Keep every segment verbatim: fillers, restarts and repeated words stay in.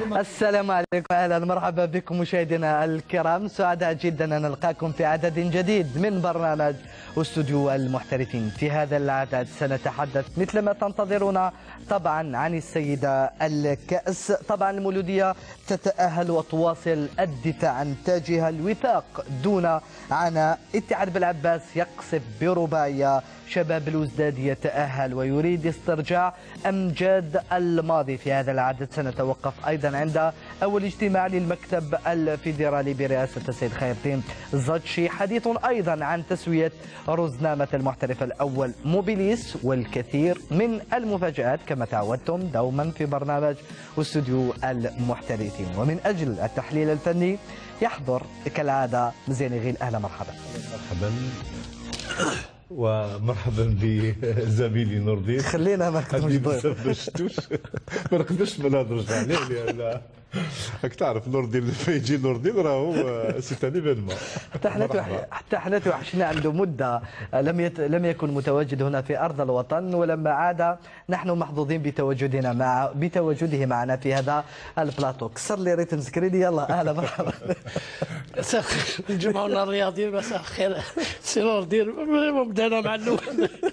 السلام عليكم، اهلا مرحبا بكم مشاهدينا الكرام، سعداء جدا ان نلقاكم في عدد جديد من برنامج استوديو المحترفين. في هذا العدد سنتحدث مثل ما تنتظرون طبعا عن السيدة الكأس. طبعا المولودية تتأهل وتواصل الدفاع عن تاجها الوثاق دون عناء. اتحاد بالعباس يقصف برباعية. شباب الوزداد يتأهل ويريد استرجاع أمجاد الماضي. في هذا العدد سنتوقف أيضا عند أول اجتماع للمكتب الفيدرالي برئاسة السيد خير الدين زاتشي. حديث أيضا عن تسوية رزنامة المحترف الأول موبيليس، والكثير من المفاجآت كما تعودتم دوما في برنامج استوديو المحترفين. ومن أجل التحليل الفني يحضر كالعادة مزيان غيل. أهلا مرحبا. مرحبا ومرحبا بزميلي نور الدين. خلينا ما نكتبش ضيف ما نقدرش ما نهضرش عليه لان راك تعرف نور الدين لما يجي نور الدين راهو سي ان ايفينمون. حتى حنا حتى حنا توحشنا عنده مده لم يت... لم يكن متواجد هنا في ارض الوطن، ولما عاد نحن محظوظين بتواجدنا مع بتواجده معنا في هذا البلاطو. كسر لي ريتم سكريني. يلا اهلا مرحبا. مساء الخير جمهورنا الرياضي، مساء الخير سي نور الدين. بدانا مع الاول.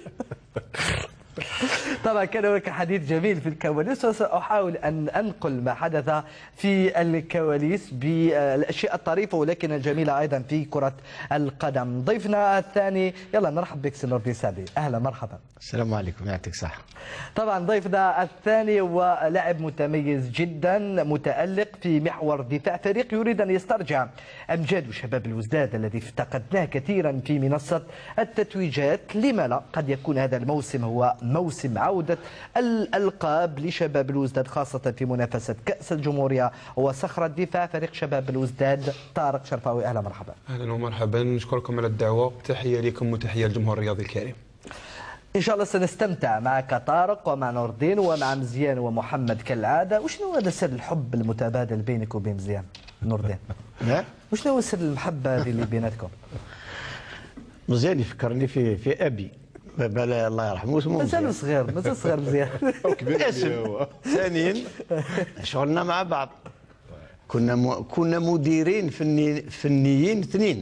طبعا كان هناك حديث جميل في الكواليس، وسأحاول أن أنقل ما حدث في الكواليس بالأشياء الطريفة ولكن الجميلة أيضا في كرة القدم. ضيفنا الثاني، يلا نرحب بك سي نور الدين سعدي. أهلا مرحبا. السلام عليكم، يعطيك الصحة. طبعا ضيفنا الثاني هو لاعب متميز جدا، متألق في محور دفاع فريق يريد أن يسترجع أمجاد شباب الوزداد الذي افتقدناه كثيرا في منصة التتويجات. لما لا؟ قد يكون هذا الموسم هو موسم عودة الألقاب لشباب الوزداد، خاصة في منافسة كأس الجمهورية وصخرة دفاع فريق شباب الوزداد. طارق شرفاوي، أهلا مرحبا. أهلا ومرحبا، نشكركم على الدعوة، تحية لكم وتحية للجمهور الرياضي الكريم. إن شاء الله سنستمتع معك طارق ومع نور الدين ومع مزيان ومحمد كالعادة. وشنو هذا سر الحب المتبادل بينك وبين مزيان نور الدين؟ نعم. وشنو هو سر المحبة هذه اللي بيناتكم؟ مزيان يفكرني في في أبي بلا الله يرحمه، اسمه مازال صغير، مازال صغير مزيان. اسم. ثانيا شغلنا مع بعض، كنا م... كنا مديرين فني... فنيين اثنين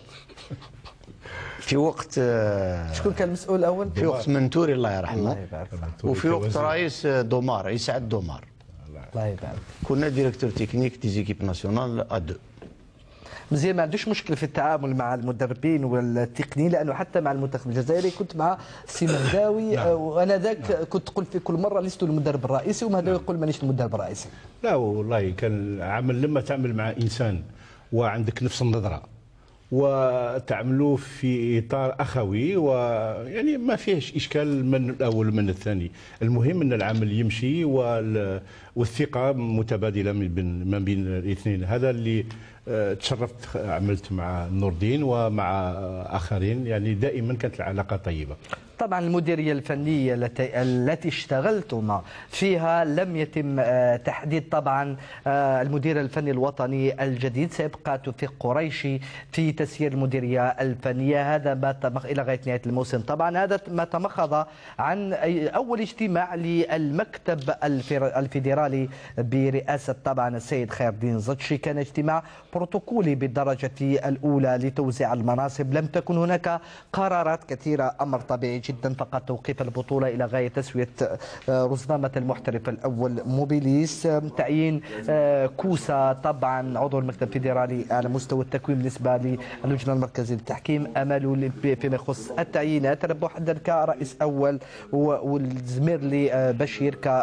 في وقت. شكون كان المسؤول الاول؟ في وقت منتوري الله يرحمه، الله يبارك. وفي وقت رئيس دومار يسعد دومار. الله يبارك. كنا ديريكتور تكنيك دي زيكيب ناسيونال ا دو. مزيان ما عندوش مشكل في التعامل مع المدربين والتقنيين، لانه حتى مع المنتخب الجزائري كنت مع سي مهداوي. نعم. وانا ذاك كنت تقول في كل مره لست المدرب الرئيسي، ومهداوي يقول مانيش المدرب الرئيسي. لا والله كان عمل لما تعمل مع انسان وعندك نفس النظره وتعملوا في اطار اخوي، ويعني ما فيهش اشكال من الاول من الثاني. المهم ان العمل يمشي والثقه متبادله ما بين الاثنين. هذا اللي تشرفت عملت مع نور الدين ومع اخرين، يعني دائما كانت العلاقه طيبه. طبعا المديريه الفنيه التي التي اشتغلتم فيها لم يتم تحديد طبعا المدير الفني الوطني الجديد، سيبقى توفيق قريشي في تسيير المديريه الفنيه. هذا ما تمخ الى غايه نهايه الموسم. طبعا هذا ما تمخض عن اول اجتماع للمكتب الفيدرالي برئاسه طبعا السيد خير الدين زاتشي. كان اجتماع بروتوكولي بالدرجه الاولى لتوزيع المناصب. لم تكن هناك قرارات كثيره، امر طبيعي جدا، فقط توقيف البطوله الى غايه تسويه رزنامه المحترف الاول موبيليس، تعيين كوسا طبعا عضو المكتب الفيدرالي على مستوى التكوين بالنسبه للجنه المركزيه للتحكيم، امله فيما يخص التعيينات، ربو حدد كرئيس اول والزميرلي بشير ك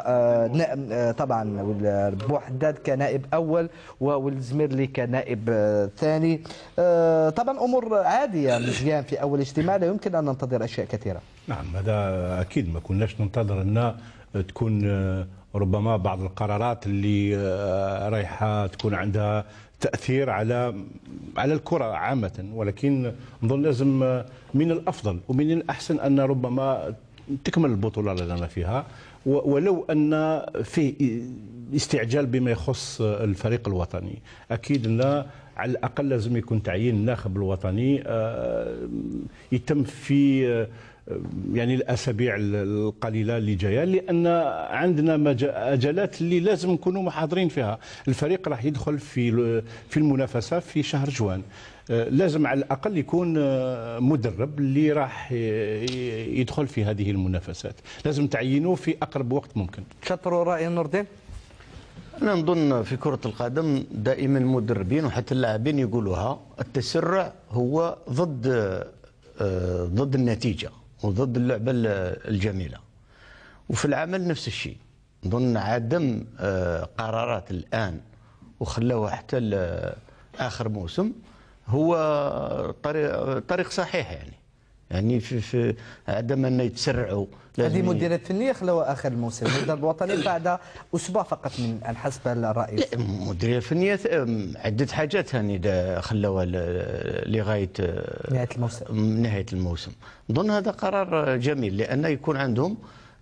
طبعا ربو حداد كنائب اول والزميرلي كنائب ثاني. طبعا امور عاديه مزيان في اول اجتماع، لا يمكن ان ننتظر اشياء كثيره. نعم هذا اكيد، ما كناش ننتظر ان تكون ربما بعض القرارات اللي رايحه تكون عندها تاثير على على الكره عامه، ولكن نظن لازم من الافضل ومن الاحسن ان ربما تكمل البطوله لنا فيها، ولو ان فيه استعجال بما يخص الفريق الوطني. اكيد ان على الاقل لازم يكون تعيين الناخب الوطني يتم في يعني الاسابيع القليله اللي جايه، لان عندنا مجالات اللي لازم نكونوا محاضرين فيها. الفريق راح يدخل في في المنافسه في شهر جوان، لازم على الاقل يكون مدرب اللي راح يدخل في هذه المنافسات، لازم تعينوه في اقرب وقت ممكن. شطروا راي نور الدين. انا نظن في كره القدم دائما المدربين وحتى اللاعبين يقولوها، التسرع هو ضد ضد النتيجه وضد اللعبه الجميله. وفي العمل نفس الشيء، نظن عدم قرارات الان وخلاوها حتى اخر موسم هو طريق طريق صحيح، يعني يعني في, في عدم ان يتسرعوا. هذه مديرية فنية خلاوها اخر الموسم، المدرب الوطني بعد اسبوع فقط من ان حسب الرئيس. المديرية الفنية عدة حاجات هاني خلاوها لغاية نهاية الموسم نهاية الموسم. نظن هذا قرار جميل، لأنه يكون عندهم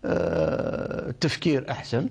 تفكير أحسن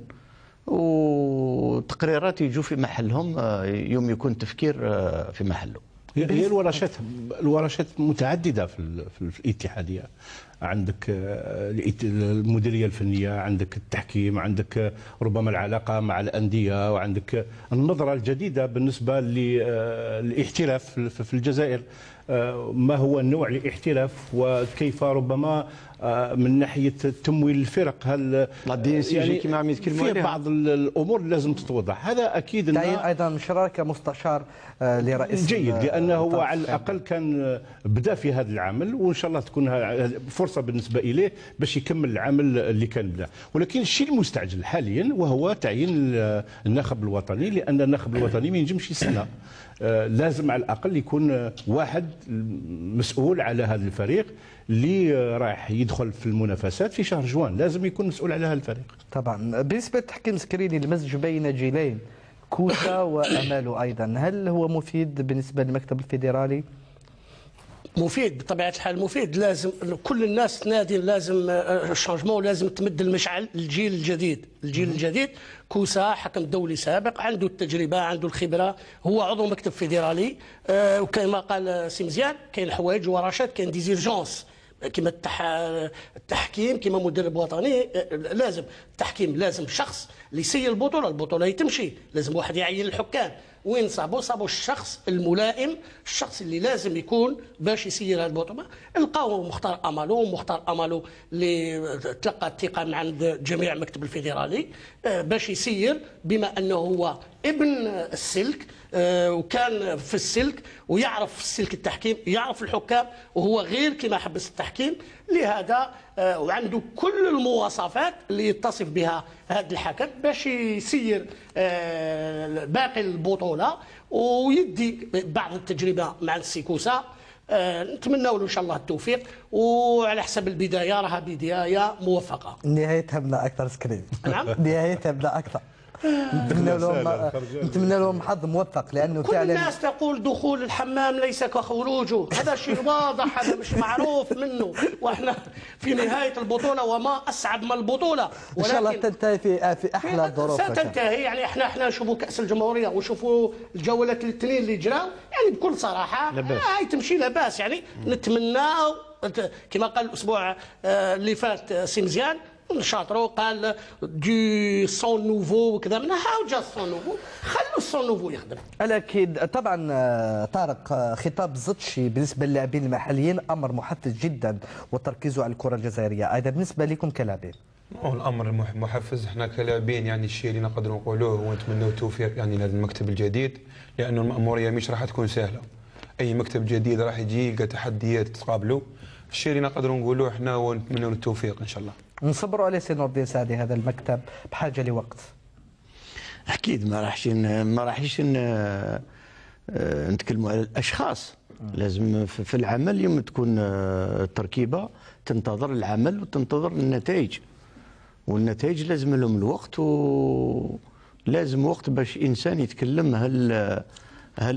وتقريرات يجوا في محلهم يوم يكون تفكير في محله. هي الورشات الورشات متعدده في, في الاتحاديه، عندك المديريه الفنيه، عندك التحكيم، عندك ربما العلاقه مع الانديه، وعندك النظره الجديده بالنسبه للاحتراف في الجزائر، ما هو النوع الاحتراف وكيف ربما من ناحيه تمويل الفرق. هل يعني كما عم يتكلموا في بعض الامور لازم تتوضح، هذا اكيد. تعيين ايضا مشرار كمستشار لرئيس جيد، لانه هو على الاقل كان بدا في هذا العمل، وان شاء الله تكون فرصه بالنسبه اليه باش يكمل العمل اللي كان بدا. ولكن الشيء المستعجل حاليا وهو تعيين الناخب الوطني، لان الناخب الوطني ما ينجمش يستنى، لازم على الاقل يكون واحد مسؤول على هذا الفريق اللي راح يدخل في المنافسات في شهر جوان، لازم يكون مسؤول على هذا الفريق. طبعا. بالنسبه للتحكيم السكريني، المزج بين جيلين كوسا واماله ايضا، هل هو مفيد بالنسبه للمكتب الفيدرالي؟ مفيد بطبيعه الحال، مفيد. لازم كل الناس تنادي لازم الشانجمون، لازم تمد المشعل للجيل الجديد. الجيل الجديد كوسا حكم دولي سابق، عنده التجربه، عنده الخبره، هو عضو مكتب فيدرالي، آه وكما قال سي مزيان كاين الحوايج ورشات، كاين ديزيرجونس كما التحكيم، كما مدرب وطني لازم التحكيم، لازم شخص اللي يسير البطوله، البطوله تمشي، لازم واحد يعين الحكام. وين صابوا؟ صابوا الشخص الملائم، الشخص اللي لازم يكون باش يسير هذه البطوله. لقاو مختار امالو، مختار امالو اللي تلقى الثقه من عند جميع المكتب الفيدرالي باش يسير، بما انه هو ابن السلك وكان في السلك ويعرف السلك التحكيم، يعرف الحكام، وهو غير كما حبس التحكيم. لهذا وعنده كل المواصفات اللي يتصف بها هذا الحكم باش يسير باقي البطوله ويدي بعض التجربه مع السيكوسا. نتمنى له ان شاء الله التوفيق، وعلى حسب البدايه راها بدايه موفقه. النهايه تبدا اكثر سكرين. نعم، النهايه تبدا اكثر. نتمنى لهم نتمنى لهم حظ موفق، لانه كل فعلا الناس تقول دخول الحمام ليس كخروجه، هذا شيء واضح، هذا مش معروف منه، واحنا في نهايه البطوله وما اسعد من البطوله. ان شاء الله تنتهي في في احلى الظروف. ستنتهي، يعني احنا احنا نشوفوا كاس الجمهوريه ونشوفوا الجولات الاثنين اللي جراو، يعني بكل صراحه هاي تمشي لاباس. يعني نتمنى كما قال الاسبوع اللي فات سي مزيان نشاطرو، قال دي سون نوفو وكذا، من هاو جا سون نوفو، خلوا السون نوفو يخدم. اكيد. طبعا طارق، خطاب زتشي بالنسبه للاعبين المحليين امر محفز جدا، وتركيزه على الكره الجزائريه ايضا بالنسبه لكم كلاعبين. الامر محفز، احنا كلاعبين يعني الشيء اللي نقدروا نقولوه ونتمنوا التوفيق يعني لهذا المكتب الجديد، لانه الماموريه مش راح تكون سهله. اي مكتب جديد راح يجي يلقى تحديات تقابله. الشيء اللي نقدروا نقولوه احنا ونتمنوا التوفيق ان شاء الله. نصبروا عليه سي نور الدين سعدي، هذا المكتب بحاجه لوقت. اكيد ما راحش ما راحش نتكلموا على الاشخاص، لازم في العمل يوم تكون التركيبه تنتظر العمل وتنتظر النتائج، والنتائج لازم لهم الوقت، ولازم وقت باش انسان يتكلم هل هل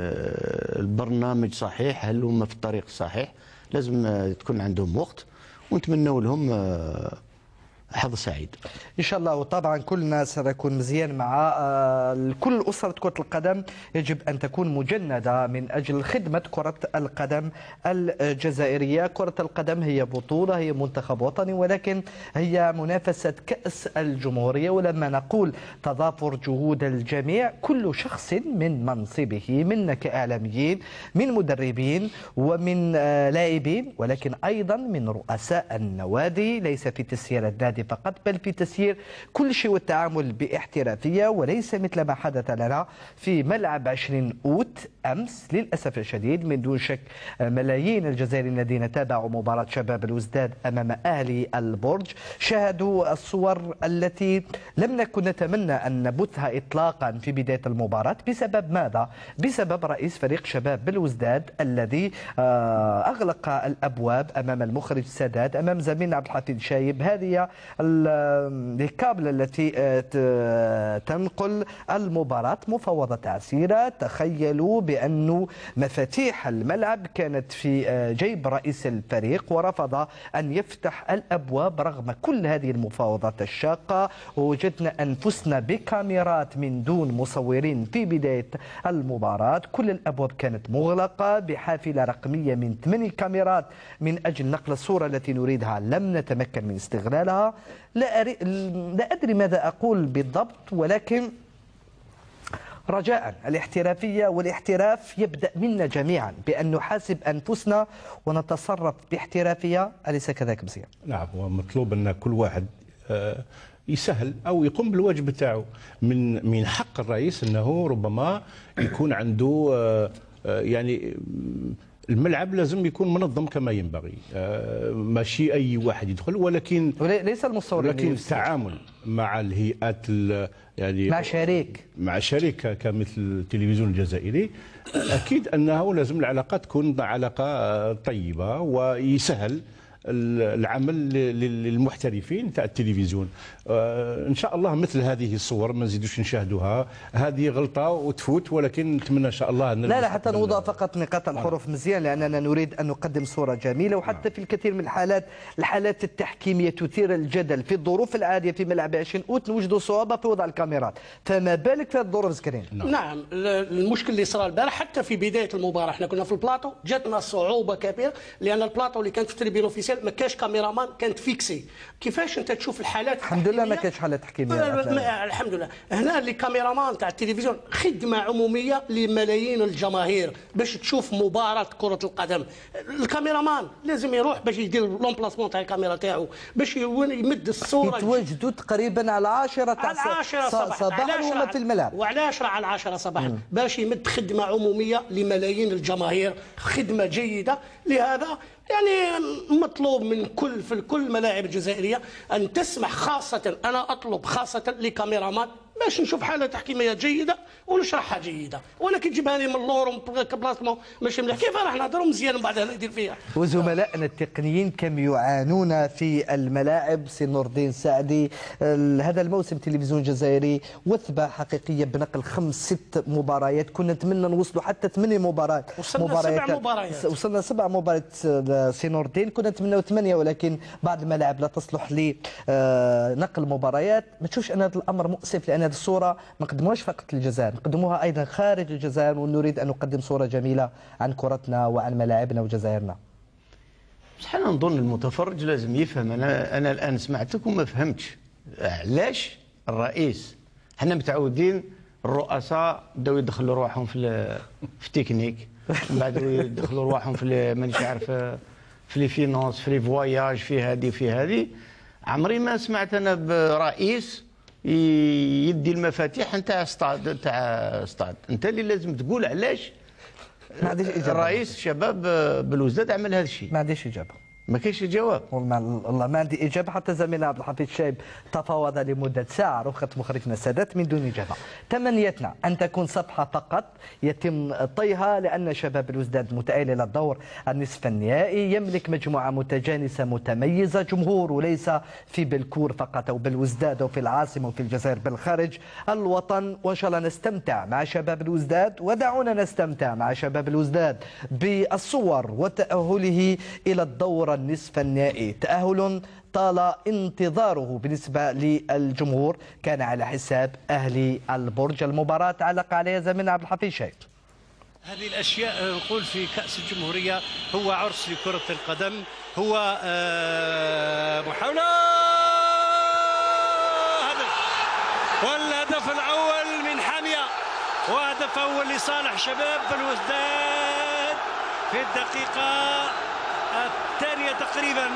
البرنامج صحيح، هل هم في الطريق الصحيح. لازم تكون عندهم وقت، ونتمنوا لهم حظ حظ سعيد ان شاء الله. وطبعا كلنا سنكون مزيان مع آه، كل اسره كره القدم يجب ان تكون مجنده من اجل خدمه كره القدم الجزائريه. كره القدم هي بطوله، هي منتخب وطني، ولكن هي منافسه كاس الجمهوريه. ولما نقول تضافر جهود الجميع، كل شخص من منصبه، منا كاعلاميين، من مدربين، ومن آه، لاعبين، ولكن ايضا من رؤساء النوادي، ليس في تسيير النادي فقط بل في تسيير كل شيء والتعامل باحترافيه، وليس مثل ما حدث لنا في ملعب عشرين أوت امس. للاسف الشديد من دون شك ملايين الجزائريين الذين تابعوا مباراه شباب الوزداد امام اهلي البرج شاهدوا الصور التي لم نكن نتمنى ان نبثها اطلاقا في بدايه المباراه. بسبب ماذا؟ بسبب رئيس فريق شباب بالوزداد الذي اغلق الابواب امام المخرج السادات، امام زميلنا عبد الحفيظ شايب. هذه الكابل التي تنقل المباراة، مفاوضة عسيرة. تخيلوا بأن مفاتيح الملعب كانت في جيب رئيس الفريق، ورفض أن يفتح الأبواب رغم كل هذه المفاوضات الشاقة. ووجدنا أنفسنا بكاميرات من دون مصورين في بداية المباراة. كل الأبواب كانت مغلقة بحافلة رقمية من ثماني كاميرات من أجل نقل الصورة التي نريدها، لم نتمكن من استغلالها. لا, أري... لا أدري ماذا أقول بالضبط، ولكن رجاء الاحترافية والاحتراف يبدأ منا جميعا، بأن نحاسب أنفسنا ونتصرف باحترافية. أليس كذلك مزيان؟ نعم، ومطلوب أن كل واحد يسهل أو يقوم بالواجب بتاعه. من من حق الرئيس أنه ربما يكون عنده يعني الملعب لازم يكون منظم كما ينبغي، ماشي اي واحد يدخل، ولكن ليس المصورين، لكن التعامل مع الهيئات يعني مع شريك مع شريك كمثل التلفزيون الجزائري، اكيد انه لازم العلاقه تكون علاقه طيبه ويسهل العمل للمحترفين تاع التلفزيون. ان شاء الله مثل هذه الصور ما نزيدوش نشاهدوها. هذه غلطه وتفوت، ولكن نتمنى ان شاء الله أن لا لا حتى نوضع فقط نقاط الحروف مزيان، لاننا نريد ان نقدم صوره جميله. وحتى في الكثير من الحالات، الحالات التحكيميه تثير الجدل. في الظروف العاديه في ملعب عشرين أوت نوجدوا صعوبه في وضع الكاميرات، فما بالك في الظروف سكرين. نعم. نعم، المشكل اللي صار البارح حتى في بدايه المباراه احنا كنا في البلاطو، جاتنا صعوبه كبيره، لان البلاطو اللي كانت في التريبين اوفيسيال ما كاش كاميرامان، كانت فيكسي. كيفاش انت تشوف الحالات الحمد لله ما كانش حالات تحكيميه. الحمد لله. هنا اللي كاميرامان تاع التلفزيون خدمه عموميه لملايين الجماهير باش تشوف مباراه كره القدم. الكاميرامان لازم يروح باش يدير لومبلاسمون تاع الكاميرا تاعو، باش يمد الصوره. يتواجدوا تقريبا على عشرة تاع صباحا وهما في الملعب، وعلى عشرة على عشرة صباحا باش يمد خدمه عموميه لملايين الجماهير، خدمه جيده. لهذا يعني مطلوب من كل في كل الملاعب الجزائريه ان تسمح، خاصه انا اطلب خاصه لكاميرامان باش نشوف حاله تحكيميه جيده ونشرحها جيده، ولكن تجيبها لي من اللور كبلاصمون ماشي مليح. كيف راح نهضروا مزيان ومن بعد ندير فيها؟ وزملائنا التقنيين كم يعانون في الملاعب. سي نور الدين سعدي، هذا الموسم تلفزيون جزائري وثبه حقيقيه بنقل خمس ست مباريات. كنا نتمنى نوصلوا حتى ثمانية مباريات. وصلنا سبع مباريات. وصلنا سبع مباريات سي نور الدين، كنا نتمنوا ثمانيه، ولكن بعض الملاعب لا تصلح لنقل مباريات. ما تشوفش ان هذا الامر مؤسف، لان هذه الصوره ما نقدموهاش فقط للجزائر، نقدموها ايضا خارج الجزائر، ونريد ان نقدم صوره جميله عن كرتنا وعن ملاعبنا وجزائرنا. بصح انا نظن المتفرج لازم يفهم. انا انا الان سمعتك وما فهمتش علاش الرئيس. حنا متعودين الرؤساء بداو يدخلوا روحهم في في التكنيك، ومن بعد يدخلوا روحهم في مانيش عارف في لي فينونس، في لي فواياج، في هذه في هذه. عمري ما سمعت انا برئيس يدي المفاتيح نتاع استاد تاع استاد. انت اللي لازم تقول علاش الرئيس شباب بالوزداد عمل هذا الشيء. ما عنديش اجابه، ما كاينش جواب. والله ما عندي اجابه. حتى زميلنا عبد الحفيظ شايب تفاوض لمده ساعه رخصه مخرجنا السادات من دون اجابه. تمنيتنا ان تكون صفحه فقط يتم طيها، لان شباب الوزداد متأهل الى الدور النصف النهائي، يملك مجموعه متجانسه متميزه، جمهور ليس في بالكور فقط او بالوزداد او في العاصمه وفي الجزائر بل خارج الوطن. وان شاء الله نستمتع مع شباب الوزداد، ودعونا نستمتع مع شباب الوزداد بالصور وتأهله الى الدور والنصف النهائي. تأهل طال انتظاره بالنسبة للجمهور، كان على حساب أهلي البرج. المباراة علق عليها زميلنا عبد الحفيظ شايب. هذه الأشياء نقول في كأس الجمهورية هو عرس لكرة القدم، هو محاولة هدف، والهدف الأول من حامية، وهدف أول لصالح شباب بلوزداد في الدقيقة الثانية تقريبا،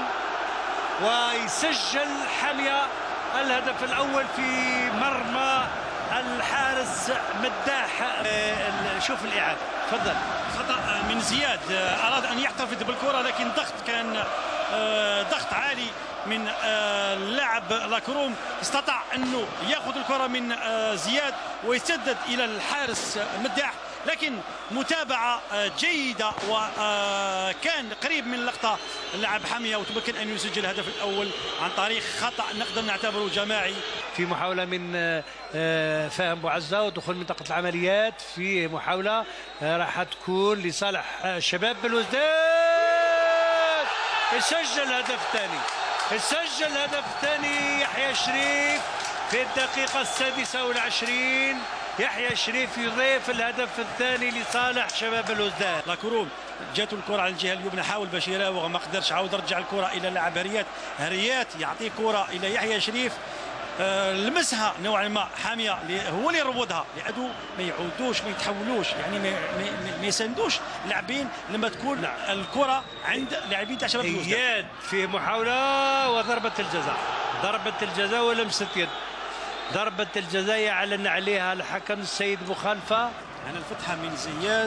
ويسجل حامية الهدف الأول في مرمى الحارس مداح. شوف الإعادة، تفضل. خطأ من زياد، أراد أن يحتفظ بالكرة لكن ضغط كان ضغط عالي من اللاعب لاكروم، استطاع أنه يأخذ الكرة من زياد ويسدد إلى الحارس مداح، لكن متابعة جيدة وكان قريب من اللقطة اللاعب حامية وتمكن أن يسجل الهدف الأول عن طريق خطأ نقدر نعتبره جماعي. في محاولة من فهم بوعزة ودخول منطقة العمليات، في محاولة راح تكون لصالح شباب بلوزداد، يسجل الهدف الثاني، يسجل الهدف الثاني يحيى شريف في الدقيقة السادسة والعشرين. يحيى شريف يضيف الهدف الثاني لصالح شباب بلوزداد. لاكروم جاته الكرة على الجهة اليمنى، حاول باش يراوغ ما قدرش، عاود رجع الكرة إلى لاعب هريات، هريات يعطي كرة إلى يحيى شريف، آه لمسها نوعا ما حامية، هو اللي يروضها لأنه ما يعودوش ما يتحولوش، يعني ما, ما, ما يساندوش لاعبين لما تكون لا. الكرة عند لاعبين تاع شباب بلوزداد. اياد في محاولة وضربة الجزاء، ضربة الجزاء ولمسة يد، ضربة الجزاء يعلن عليها الحكم السيد مخالفة. أنا الفتحة من زياد،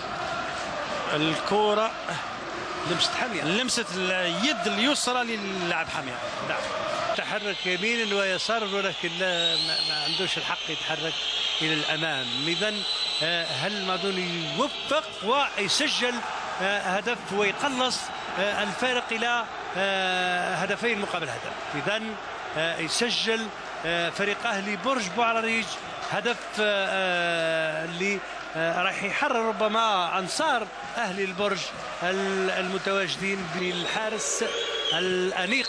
الكرة لمسة حامية، لمسة اليد اليسرى للاعب حامية. نعم، تحرك يمينا ويسارا ولكن لا ما عندوش الحق يتحرك إلى الأمام. إذا هل ماضوني يوفق ويسجل هدف ويقلص الفارق إلى هدفين مقابل هدف. إذا يسجل فريق أهلي برج بوعراريج هدف اللي راح يحرر ربما أنصار أهلي البرج المتواجدين بالحارس الأنيق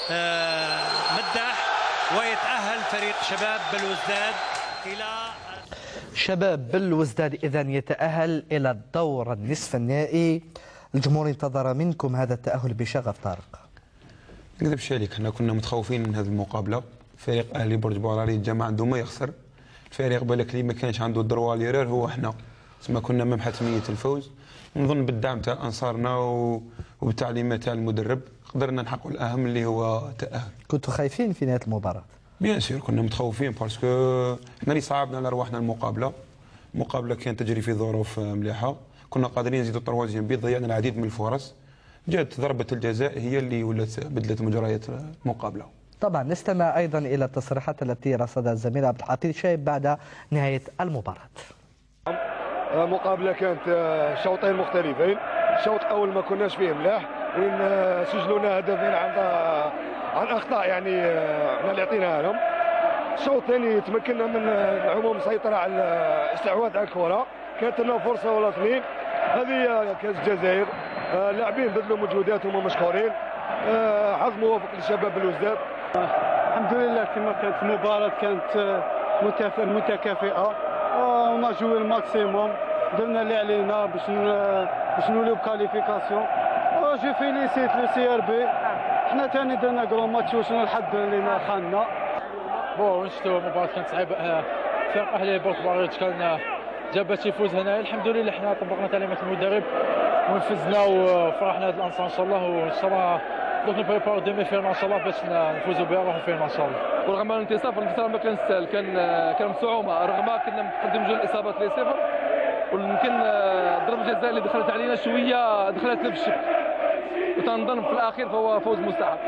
مداح، ويتأهل فريق شباب بلوزداد إلى شباب بلوزداد إذن يتأهل إلى الدور النصف النهائي. الجمهور انتظر منكم هذا التأهل بشغف. طارق، ما نكذبش عليك، احنا كنا متخوفين من هذه المقابله. فريق اهلي برج بوعراريج جا ما عنده ما يخسر، الفريق بالك اللي ما كانش عنده الدروا ليرير هو احنا، تسمى كنا امام حتميه الفوز. ونظن بالدعم تاع انصارنا وبالتعليمات تاع المدرب قدرنا نحققوا الاهم اللي هو التاهل. كنتوا خايفين في نهايه المباراه؟ بيان سور كنا متخوفين، باسكو احنا اللي صعبنا على رواحنا المقابله. المقابله كانت تجري في ظروف مليحه، كنا قادرين نزيدوا تروازيام بيض، ضيعنا العديد من الفرص. جات ضربه الجزاء هي اللي ولات بدلت مجريات المقابله. طبعا نستمع ايضا الى التصريحات التي رصدها الزميل عبد الحفيظ شايب بعد نهايه المباراه. مقابله كانت شوطين مختلفين. الشوط الاول ما كناش فيه ملاح، وين سجلوا لنا هدفين عن عن اخطاء يعني احنا اللي عطيناها لهم. الشوط الثاني تمكنا من العموم مسيطره على الاستحواذ على الكره، كانت لنا فرصه ولا اثنين. هذه كاس الجزائر، اللاعبين بذلوا مجهوداتهم ومشكورين. حظ موفق للشباب بلوزداد. الحمد لله كما كانت المباراه كانت متكافئه وما جوي الماكسيموم، درنا اللي علينا باش باش نوليو بكاليفيكاسيون. جو فيليسيت لو سي ار بي، حنا ثاني درنا كرون ماتش وشنا الحد اللي خاننا. بون شفتوا المباراه كانت صعيبه، فريق اهلي برج بوعراريج كان جاب باش يفوز هنايا. الحمد لله حنا طبقنا تعليمات المدرب ونفذنا وفرحنا هذا الانصار ان شاء الله، وان شاء الله دوك نبريبارو دومي فيرما ان شاء الله باش نفوزوا بها ونروحوا فيرما ان شاء الله. ورغم الانتصار الانتصار ما كان سهل، كان كان بصعوبه، رغم كنا مقدم جوج الاصابات لي صفر، ويمكن ضربه الجزاء اللي دخلت علينا شويه دخلتنا بالشك، وتنظن في الاخير فهو فوز مستحق.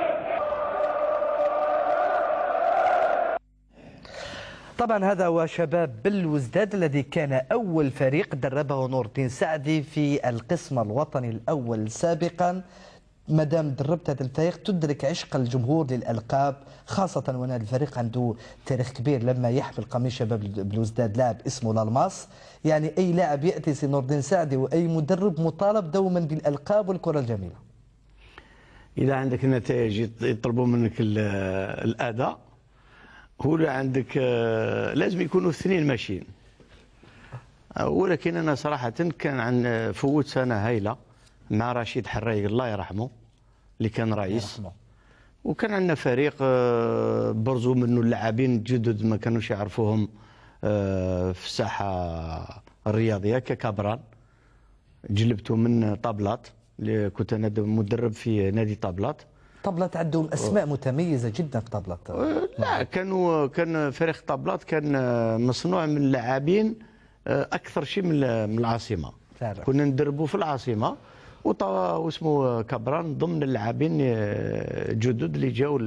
طبعا هذا هو شباب بلوزداد الذي كان أول فريق دربه نور الدين سعدي في القسم الوطني الأول سابقا. مادام دربت هذا الفريق تدرك عشق الجمهور للألقاب، خاصة وأن الفريق عنده تاريخ كبير. لما يحمل قميص شباب بلوزداد لاعب اسمه لالماس، يعني أي لاعب يأتي سي نور الدين سعدي وأي مدرب مطالب دوما بالألقاب والكرة الجميلة. اذا عندك نتائج يطلبوا منك الاداء، هو عندك لازم يكونوا الاثنين ماشيين. ولكن انا صراحه كان عن فوت سنه هايله مع رشيد حرايق الله يرحمه اللي كان رئيس، وكان عندنا فريق برزوا منه اللاعبين جدد ما كانوش يعرفوهم في الساحه الرياضيه ككابران، جلبته من طابلات اللي كنت انا مدرب في نادي طابلات. طابلات عندهم اسماء متميزه جدا في طابلات. لا كانوا كان فريق طابلات كان مصنوع من لاعبين اكثر شيء من العاصمه. فعلا. كنا ندربوا في العاصمه واسمه كابران ضمن اللاعبين جدد اللي جاوا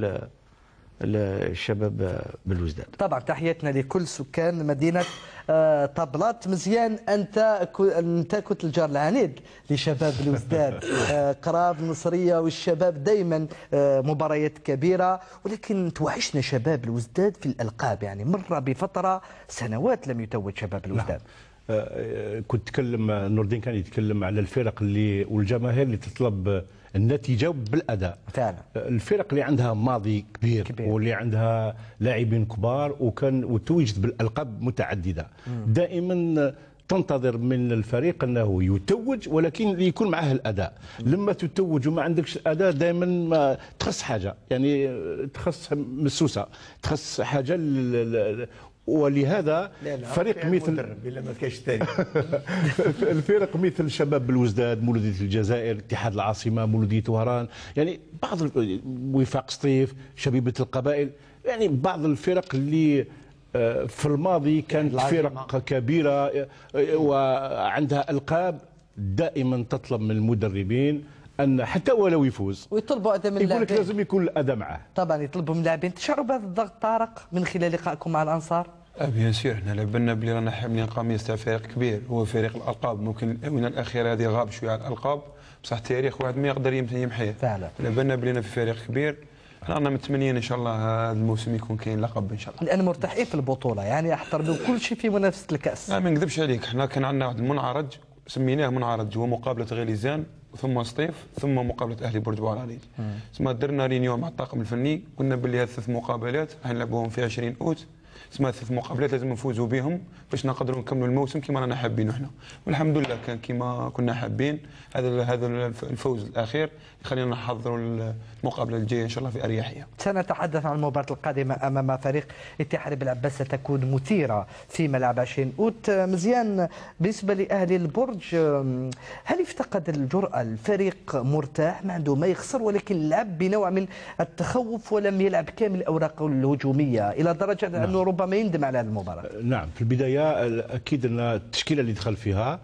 الشباب بالوزداد. طبعا تحياتنا لكل سكان مدينه طابلات. مزيان انت انت كنت الجار العنيد لشباب الوزداد. قراب النصريه والشباب دائما مباريات كبيره، ولكن توحشنا شباب الوزداد في الالقاب، يعني مر بفتره سنوات لم يتوج شباب الوزداد. كنت تكلم نور الدين كان يتكلم على الفرق اللي والجماهير اللي تطلب النتيجه بالاداء. فعلا. الفرق اللي عندها ماضي كبير, كبير. واللي عندها لاعبين كبار وكان وتوجد بالالقاب متعدده، مم. دائما تنتظر من الفريق انه يتوج ولكن يكون معه الاداء. مم. لما تتوج وما عندكش الاداء دائما ما تخص حاجه، يعني تخص مسوسه، تخص حاجه ولهذا لا لا فريق مثل الا ما كاش ثاني الفرق مثل شباب بالوزداد، مولوديه الجزائر، اتحاد العاصمه، مولوديه وهران، يعني بعض وفاق سطيف، شبيبه القبائل، يعني بعض الفرق اللي في الماضي كانت فرق كبيره وعندها القاب، دائما تطلب من المدربين ان حتى ولو يفوز ويطلبوا اداء من اللاعبين، يقول لك لازم يكون الاداء معه. طبعا يطلبوا من اللاعبين. تشعروا بهذا الضغط طارق من خلال لقائكم مع الانصار؟ بيان سير، احنا لابنا بلي رانا حاملين قميص تاع فريق كبير، هو فريق الالقاب. ممكن الاونه الاخيره هذه غاب شويه على الالقاب، بصح التاريخ واحد ما يقدر يمحيه. فعلا. لابنا بلينا في فريق كبير، رانا متمنيين ان شاء الله هذا الموسم يكون كاين لقب ان شاء الله. لان مرتاحين في البطوله، يعني احترموا كل شيء في منافسه الكاس. لا ما نكذبش عليك، احنا كان عندنا واحد المنعرج سميناه منعرج، هو مقابله غليزان ثم سطيف ثم مقابله اهلي برج بوعراني. سما درنا رينيون مع الطاقم الفني، قلنا باللي هذه ثلاث مقابلات راح نلعبوهم في عشرين اوت، سما ثلاث مقابلات لازم نفوزوا بهم باش نقدروا نكملوا الموسم كما رانا حابين احنا، والحمد لله كان كما كنا حابين. هذا هذا الفوز الاخير يخلينا نحضروا المقابله الجايه ان شاء الله في اريحيه. سنتحدث عن المباراه القادمه امام فريق اتحاد بالعباس، ستكون مثيره في ملعب عشرين اوت. مزيان، بالنسبه لاهلي البرج، هل افتقد الجرأه؟ الفريق مرتاح ما عنده ما يخسر، ولكن لعب بنوع من التخوف ولم يلعب كامل الاوراق الهجوميه الى درجه نعم. انه ربما يندم على هذه المباراه. نعم، في البدايه اكيد ان التشكيله اللي دخل فيها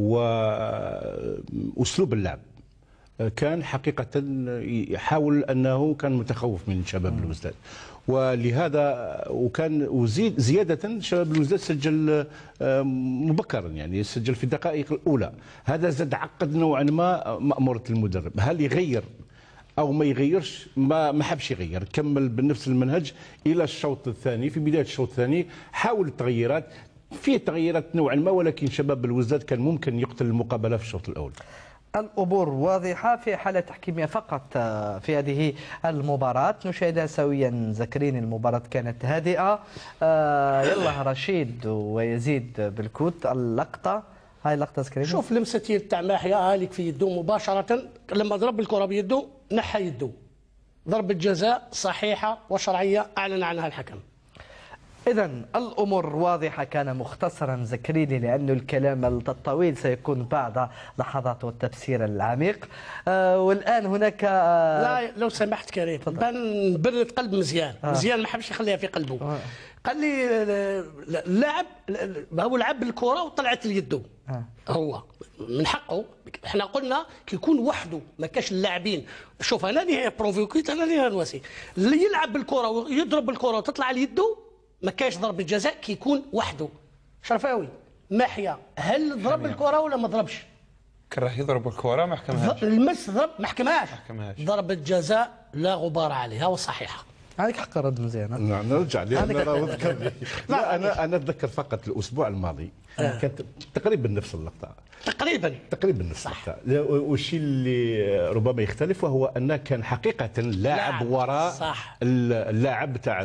واسلوب اللعب كان حقيقه يحاول انه كان متخوف من شباب الوزداد، ولهذا وكان وزيد زياده شباب الوزداد سجل مبكرا، يعني سجل في الدقائق الاولى. هذا زاد عقد نوعا ما مأمورة المدرب، هل يغير او ما يغيرش؟ ما ما حبش يغير، كمل بنفس المنهج الى الشوط الثاني. في بدايه الشوط الثاني حاول التغييرات، فيه تغييرات نوعا ما، ولكن شباب الوزداد كان ممكن يقتل المقابله في الشوط الاول. الأمور واضحة في حالة تحكيمية فقط في هذه المباراة، نشاهدها سويا. زكرين، المباراة كانت هادئة. آه يلا رشيد ويزيد بالكوت، اللقطة هاي اللقطة زكرين. شوف لمسة تاع محيا هاليك في يده مباشرة، لما ضرب الكرة بيده نحى يده، ضربة جزاء صحيحة وشرعية أعلن عنها الحكم. إذا الأمور واضحة. كان مختصرا زكريني لأنه الكلام الطويل سيكون بعد لحظات والتفسير العميق. آه والآن هناك آه لا لو سمحت كريم، بان برد قلب مزيان. آه. مزيان ما حبش يخليها في قلبه. آه. قال لي اللاعب هو لعب الكرة وطلعت ليده. آه. هو من حقه، احنا قلنا كي يكون وحده ما كاش اللاعبين. شوف انا اللي بروفوكيت، انا اللي نواسي اللي يلعب بالكرة ويضرب بالكرة وتطلع ليده ما كاينش ضربة جزاء كي يكون وحده. شرفاوي محيا هل ضرب الكرة ولا ما ضربش؟ كان راح يضرب الكرة ما حكمهاش. المس ضرب ما حكمهاش. ضربة جزاء لا غبار عليها وصحيحة. عندك حق رد مزيان. نعم نرجع لأن ذكرني. لا أنا أنا أتذكر فقط الأسبوع الماضي آه. كانت تقريبا نفس اللقطة. تقريبا تقريبا نفس اللقطة. والشيء اللي ربما يختلف وهو أنه كان حقيقة لاعب وراء صح. اللاعب تاع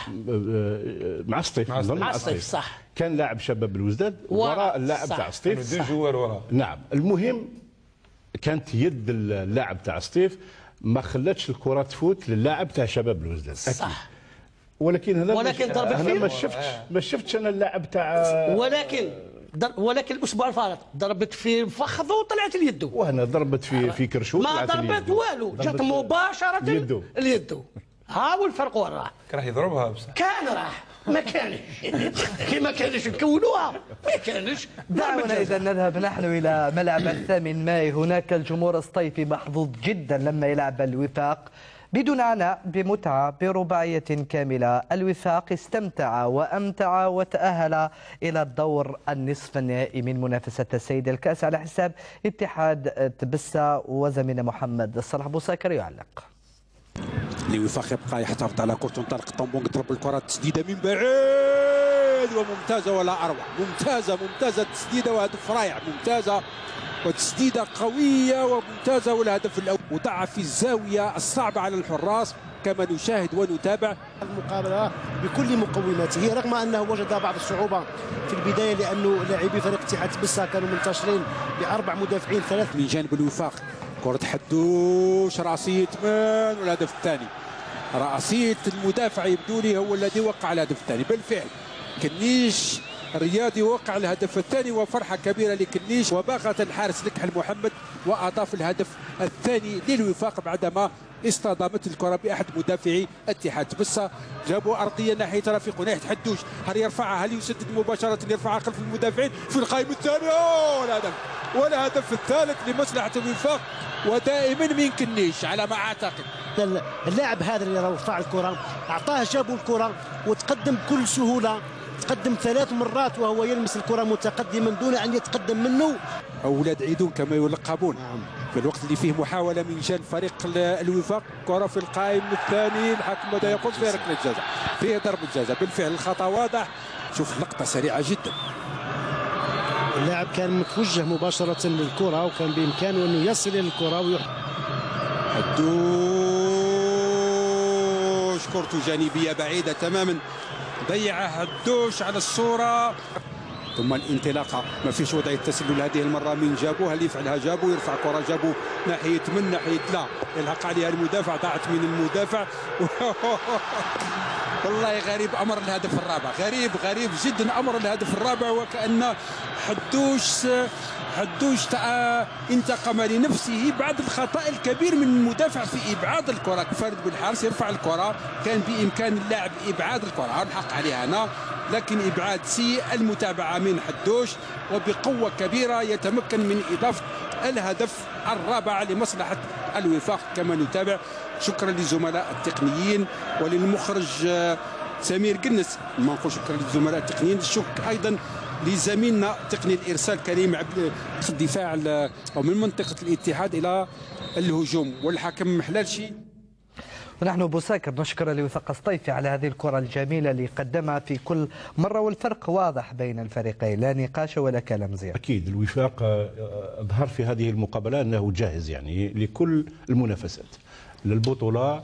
مع سطيف. مع سطيف صح. كان لاعب شباب الوزداد وراء اللاعب تاع سطيف. دو جوار وراه. نعم المهم كانت يد اللاعب تاع سطيف ما خلاتش الكره تفوت للاعب تاع شباب الوزداد. صح. ولكن هذا ولكن ضربت انا ما شفتش ما شفتش انا اللاعب تاع ولكن ولكن الاسبوع الفارط ضربت في فخذه وطلعت اليدو. وهنا ضربت في في كرشوط ما ضربت والو جات مباشره اليدو اليدو. ها هو الفرق وين راح؟ راح يضربها بصح كان راح ما كانش كي ما كانش نكونوها ما كانش. دعونا اذا نذهب نحن الى ملعب الثامن ماي. هناك الجمهور الصيفي محظوظ جدا لما يلعب الوفاق بدون عناء بمتعة برباعية كاملة. الوفاق استمتع وأمتع وتأهل إلى الدور النصف النهائي من منافسة السيد الكأس على حساب اتحاد تبسة. وزميلنا محمد صلاح بوساكر يعلق. الوفاق يبقى يحتفظ على كرة تنطلق طنبونغ ضرب الكرة تسديدة من بعيد وممتازة ولا أروع. ممتازة ممتازة التسديدة وهدف رائع. ممتازة وتسديدة قوية وممتازة والهدف الأول وضع في الزاوية الصعبة على الحراس كما نشاهد ونتابع المقابلة بكل مقوماته رغم أنه وجد بعض الصعوبة في البداية لأنه لاعبي فريق اتحاد تبسة كانوا منتشرين بأربع مدافعين ثلاث من جانب الوفاق. كرة حدوش رأسية مان والهدف الثاني. رأسية المدافع يبدو لي هو الذي وقع الهدف الثاني. بالفعل كنيش الرياضي وقع الهدف الثاني وفرحة كبيرة لكنيش وباغت الحارس لكحل محمد وأضاف الهدف الثاني للوفاق بعدما اصطدمت الكرة بأحد مدافعي اتحاد تبسة. جابوا أرضية ناحية رفيق وناحية حدوش. هل يرفعها هل يسدد مباشرة يرفعها خلف المدافعين في القائم الثاني والهدف والهدف الثالث لمصلحة الوفاق ودائما من كنيش على ما أعتقد. اللاعب هذا اللي رفع الكرة أعطاه جابوا الكرة وتقدم بكل سهولة. تقدم ثلاث مرات وهو يلمس الكرة متقدما دون أن يتقدم منه. أولاد عيدون كما يلقبون. في الوقت اللي فيه محاولة من جانب فريق الوفاق كرة في القائم الثاني. الحكم ماذا يقول؟ فيه ركلة جزاء فيه ضربة جزاء. بالفعل الخطأ واضح. شوف لقطة سريعة جدا. اللاعب كان متوجه مباشرة للكرة وكان بإمكانه أنه يصل إلى الكرة ويح... حدوش كرة جانبية بعيدة تماما. ضيع هدوش على الصورة ثم الانطلاقة ما فيش وضعية تسلل هذه المرة من جابو. هل يفعلها جابو؟ يرفع كرة جابو ناحية من ناحية لا يلحق عليها المدافع ضاعت من المدافع. والله غريب أمر الهدف الرابع. غريب غريب جدا أمر الهدف الرابع وكأن حدوش حدوش انتقم لنفسه بعد الخطأ الكبير من المدافع في إبعاد الكرة. فرد بالحارس يرفع الكرة كان بإمكان اللاعب إبعاد الكرة نحق عليها أنا لكن إبعاد سيء. المتابعة من حدوش وبقوة كبيرة يتمكن من إضافة الهدف الرابع لمصلحة الوفاق كما نتابع. شكرا للزملاء التقنيين وللمخرج سمير قنس. ما نقول شكرا للزملاء التقنيين. الشكر أيضا لزميلنا تقني الإرسال كريم عبد الدفاع أو من منطقة الاتحاد إلى الهجوم والحكم محلالشي. ونحن بوساكر نشكر الوفاق الصيفي على هذه الكرة الجميلة اللي قدمها في كل مرة والفرق واضح بين الفريقين لا نقاش ولا كلام زيادة. أكيد الوفاق أظهر في هذه المقابلة أنه جاهز يعني لكل المنافسات للبطولة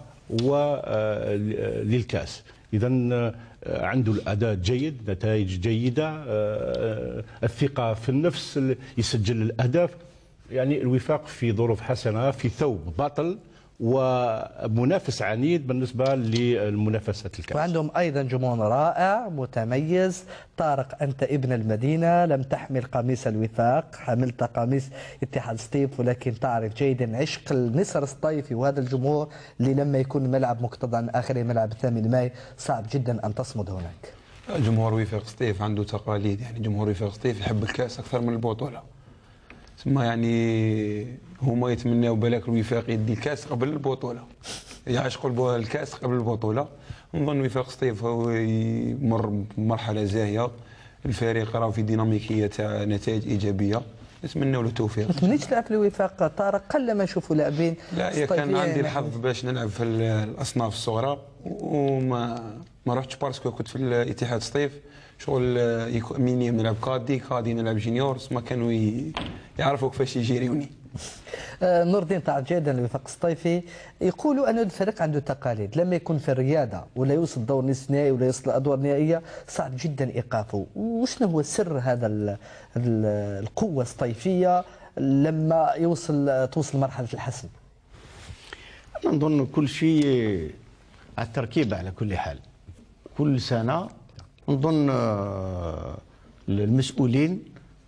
وللكأس. إذا عنده الأداء جيد نتائج جيدة الثقة في النفس يسجل الأهداف. يعني الوفاق في ظروف حسنة في ثوب بطل ومنافس عنيد بالنسبة للمنافسات الكأس. وعندهم أيضا جمهور رائع متميز. طارق أنت ابن المدينة لم تحمل قميص الوفاق حملت قميص اتحاد سطيف ولكن تعرف جيدا عشق النسر الصيفي وهذا الجمهور اللي لما يكون الملعب مكتظا آخر ملعب الثامن ماي صعب جدا أن تصمد هناك. جمهور وفاق سطيف عنده تقاليد. يعني جمهور وفاق سطيف يحب الكأس أكثر من البطولة. ثم يعني هما يتمناو بالك الوفاق يدي الكاس قبل البطوله. يعشقوا الكاس قبل البطوله. نظن وفاق سطيف هو يمر بمرحله زاهيه. الفريق راه في ديناميكيه تاع نتائج ايجابيه. نتمنوا له التوفيق. ما تمنيتش تلعب في الوفاق طارق؟ قل ما نشوفوا لاعبين. لا هي كان عندي الحظ باش نلعب في الاصناف الصغرى وما ما رحتش باسكو كنت في الاتحاد سطيف شغل ميني نلعب كادي كادي نلعب جينيورز ما كانوا يعرفوا كيفاش يجيريوني. آه نور الدين طلعت جيدا الوفاق السطيفي يقولوا ان الفريق عنده تقاليد، لما يكون في الرياضه ولا يوصل دور نصف نهائي ولا يوصل الادوار النهائيه صعب جدا ايقافه. وشنو هو سر هذا ال ال القوه السطيفيه لما يوصل توصل مرحله الحسم؟ انا نظن كل شيء على التركيبه على كل حال. كل سنه نظن المسؤولين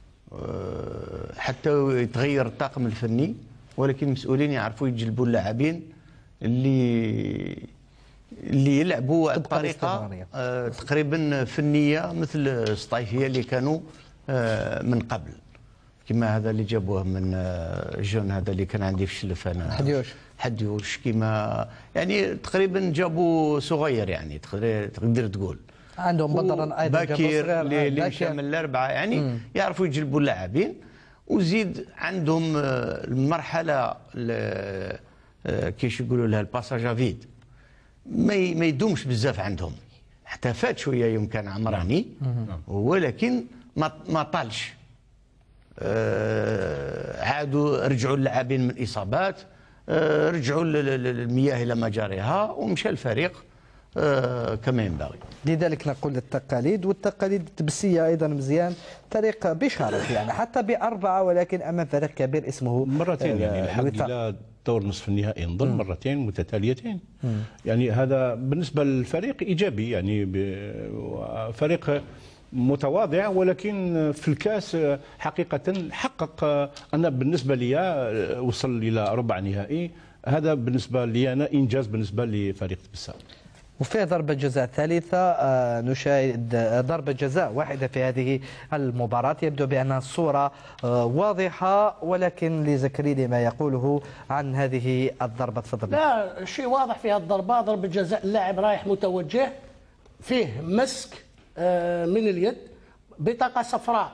حتى يتغير الطاقم الفني، ولكن المسؤولين يعرفوا يجلبوا اللاعبين اللي اللي يلعبوا بطريقه تقريبا فنيه مثل السطيفيه اللي كانوا من قبل، كما هذا اللي جابوه من جون هذا اللي كان عندي في الشلف انا حديوش حديوش كما يعني تقريبا جابوا صغير يعني تقدر تقول عندهم بدرا ايضا باكير اللي مشى من الاربعه يعني مم. يعرفوا يجلبوا اللاعبين، وزيد عندهم المرحله كيش يقولوا لها الباساج فيد ما يدومش بزاف عندهم، حتى فات شويه يوم كان عمراني ولكن ما ما طالش. عادوا رجعوا اللاعبين من الاصابات، رجعوا المياه الى مجاريها ومشى الفريق آه كما ينبغي. لذلك نقول التقاليد، والتقاليد التبسيه ايضا مزيان. فريق بشرف يعني حتى باربعه ولكن امام فريق كبير اسمه مرتين يعني الحمد لله دور نصف النهائي نظن مرتين متتاليتين. مم. يعني هذا بالنسبه للفريق ايجابي، يعني فريق متواضع ولكن في الكاس حقيقه حقق. انا بالنسبه لي وصل الى ربع نهائي، هذا بالنسبه لي انا انجاز بالنسبه لفريق تبسه. وفي ضربة جزاء ثالثة آه نشاهد ضربة جزاء واحدة في هذه المباراة، يبدو بأنها الصورة آه واضحة، ولكن لزكريا ما يقوله عن هذه الضربة. تفضل. لا شيء واضح في هذه الضربة، ضربة جزاء اللاعب رايح متوجه فيه مسك آه من اليد، بطاقة صفراء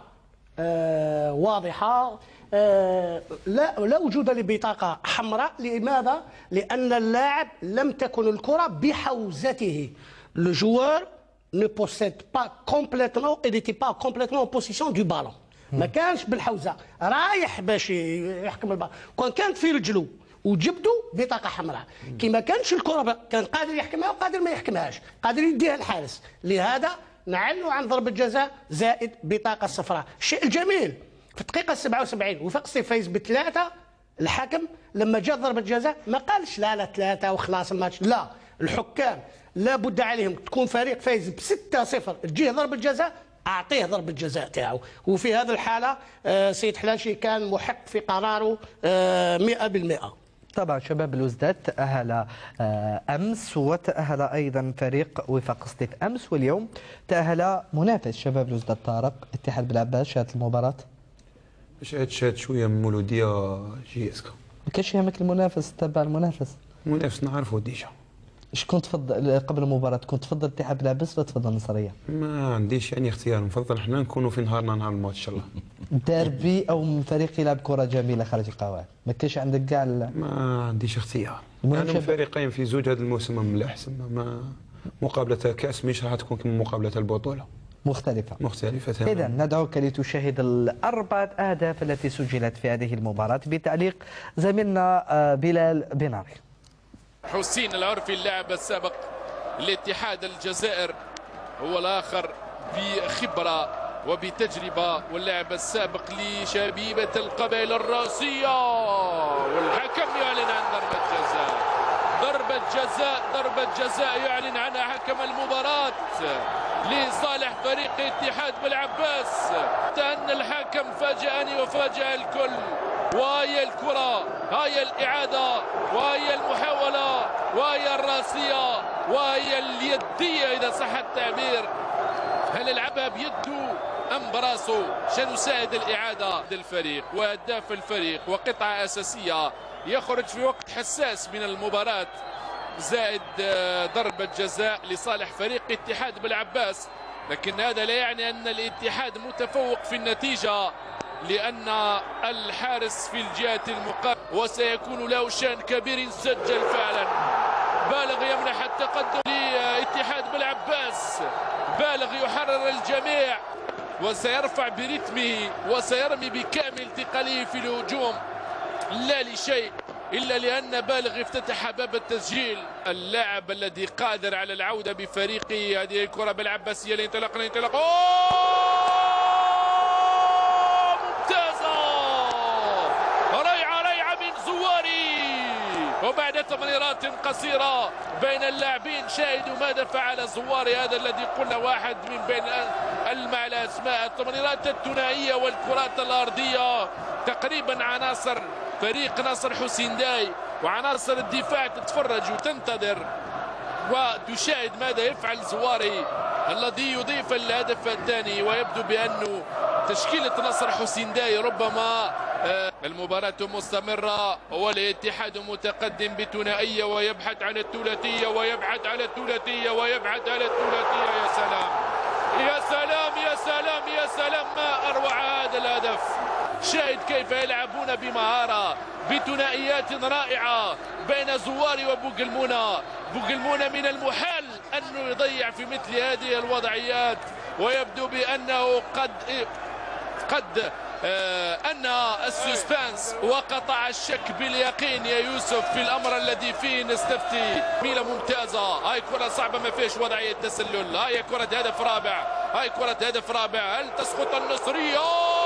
آه واضحة. آه لا لا وجود لبطاقة حمراء. لماذا؟ لأن اللاعب لم تكن الكرة بحوزته. Le joueur ne possède pas complètement et n'était pas complètement en possession du ballon. ما كانش بالحوزة، رايح باش يحكم البالون. كون كانت في رجله وجبدوا بطاقة حمراء، كي ما كانش الكرة كان قادر يحكمها وقادر ما يحكمهاش، قادر يديها الحارس. لهذا نعلوا عن ضربة جزاء زائد بطاقة صفراء. الشيء الجميل في الدقيقة سبعة وسبعين وفاق سطيف فايز بثلاثة، الحكم لما جاء ضربة جزاء ما قالش لا لا ثلاثة وخلاص الماتش، لا، الحكام لابد عليهم تكون فريق فايز بستة صفر تجيه ضربة جزاء أعطيه ضربة جزاء تاعو. وفي هذه الحالة سيد حلاشي كان محق في قراره مئة بالمئة. طبعا شباب الوزداد تأهل أمس وتأهل أيضا فريق وفاق سطيف أمس، واليوم تأهل منافس شباب الوزداد طارق اتحاد بالعباس. شاهدت المباراة؟ شاهد شاهد شويه من مولوديه جي اسكا. ما كانش يهمك المنافس؟ تبع المنافس المنافس نعرفه ديجا. ايش كنت تفضل قبل المباراة؟ كنت تفضل اتحاد بالعباس ولا تفضل النصرية؟ ما عنديش يعني اختيار مفضل، احنا نكونوا في نهارنا نهار الماتش ان شاء الله. ديربي او من فريق يلعب كرة جميلة خارج القواعد، ما كاينش عندك كاع ما عنديش اختيار. انا فريقين في زوج هذا الموسم من الاحسن، ما مقابلة كأس مش راح تكون كما مقابلة البطولة. مختلفة مختلفة تماما. إذا ندعوك لتشاهد الأربعة أهداف التي سجلت في هذه المباراة بتعليق زميلنا بلال بناري. حسين العرفي اللاعب السابق لاتحاد الجزائر هو الآخر بخبرة وبتجربة، واللاعب السابق لشبيبة القبائل الراسية، والحكم يعلن عن ضربة جزاء. ضربة جزاء ضربة جزاء يعلن عنها حكم المباراة لصالح فريق اتحاد بالعباس. أن الحكم فاجأني وفاجأ الكل، وهي الكرة، هي الإعادة، وهي المحاولة، وهي الراسية، وهي اليدية إذا صح التعبير. هل يلعبها بيده أم براسه؟ سنساعد الإعادة للفريق وهداف الفريق وقطعة أساسية يخرج في وقت حساس من المباراة، زائد ضربة جزاء لصالح فريق اتحاد بالعباس. لكن هذا لا يعني أن الاتحاد متفوق في النتيجة، لأن الحارس في الجهة المقابلة وسيكون له شأن كبير. سجل فعلا بالغ يمنح التقدم لاتحاد بالعباس. بالغ يحرر الجميع وسيرفع برتمه وسيرمي بكامل ثقله في الهجوم، لا لشيء إلا لأن بالغ افتتح باب التسجيل. اللاعب الذي قادر على العودة بفريقه. هذه الكرة بالعباسية لانطلاق الانطلاق ممتازة، ريعة ريعة من زواري. وبعد تمريرات قصيرة بين اللاعبين شاهدوا ماذا فعل زواري، هذا الذي قلنا واحد من بين المع الأسماء. التمريرات الثنائية والكرات الأرضية تقريبا عناصر فريق ناصر حسين داي وعناصر الدفاع تتفرج وتنتظر وتشاهد ماذا يفعل زواري الذي يضيف الهدف الثاني. ويبدو بأنه تشكيلة ناصر حسين داي ربما المباراة مستمرة والاتحاد متقدم بثنائية ويبحث عن الثلاثية ويبحث عن الثلاثية ويبحث عن الثلاثية. يا سلام يا سلام يا سلام يا سلام، ما أروع هذا الهدف. شاهد كيف يلعبون بمهارة بثنائيات رائعة بين زواري وبوغلمونة. بوغلمونة من المحال أنه يضيع في مثل هذه الوضعيات، ويبدو بأنه قد قد آه أن السسبانس وقطع الشك باليقين يا يوسف في الأمر الذي فيه نستفتي. ميلة ممتازة، هاي كرة صعبة ما فيش وضعية تسلل. هاي كرة هدف رابع، هاي كرة هدف رابع. هل تسقط النصرية؟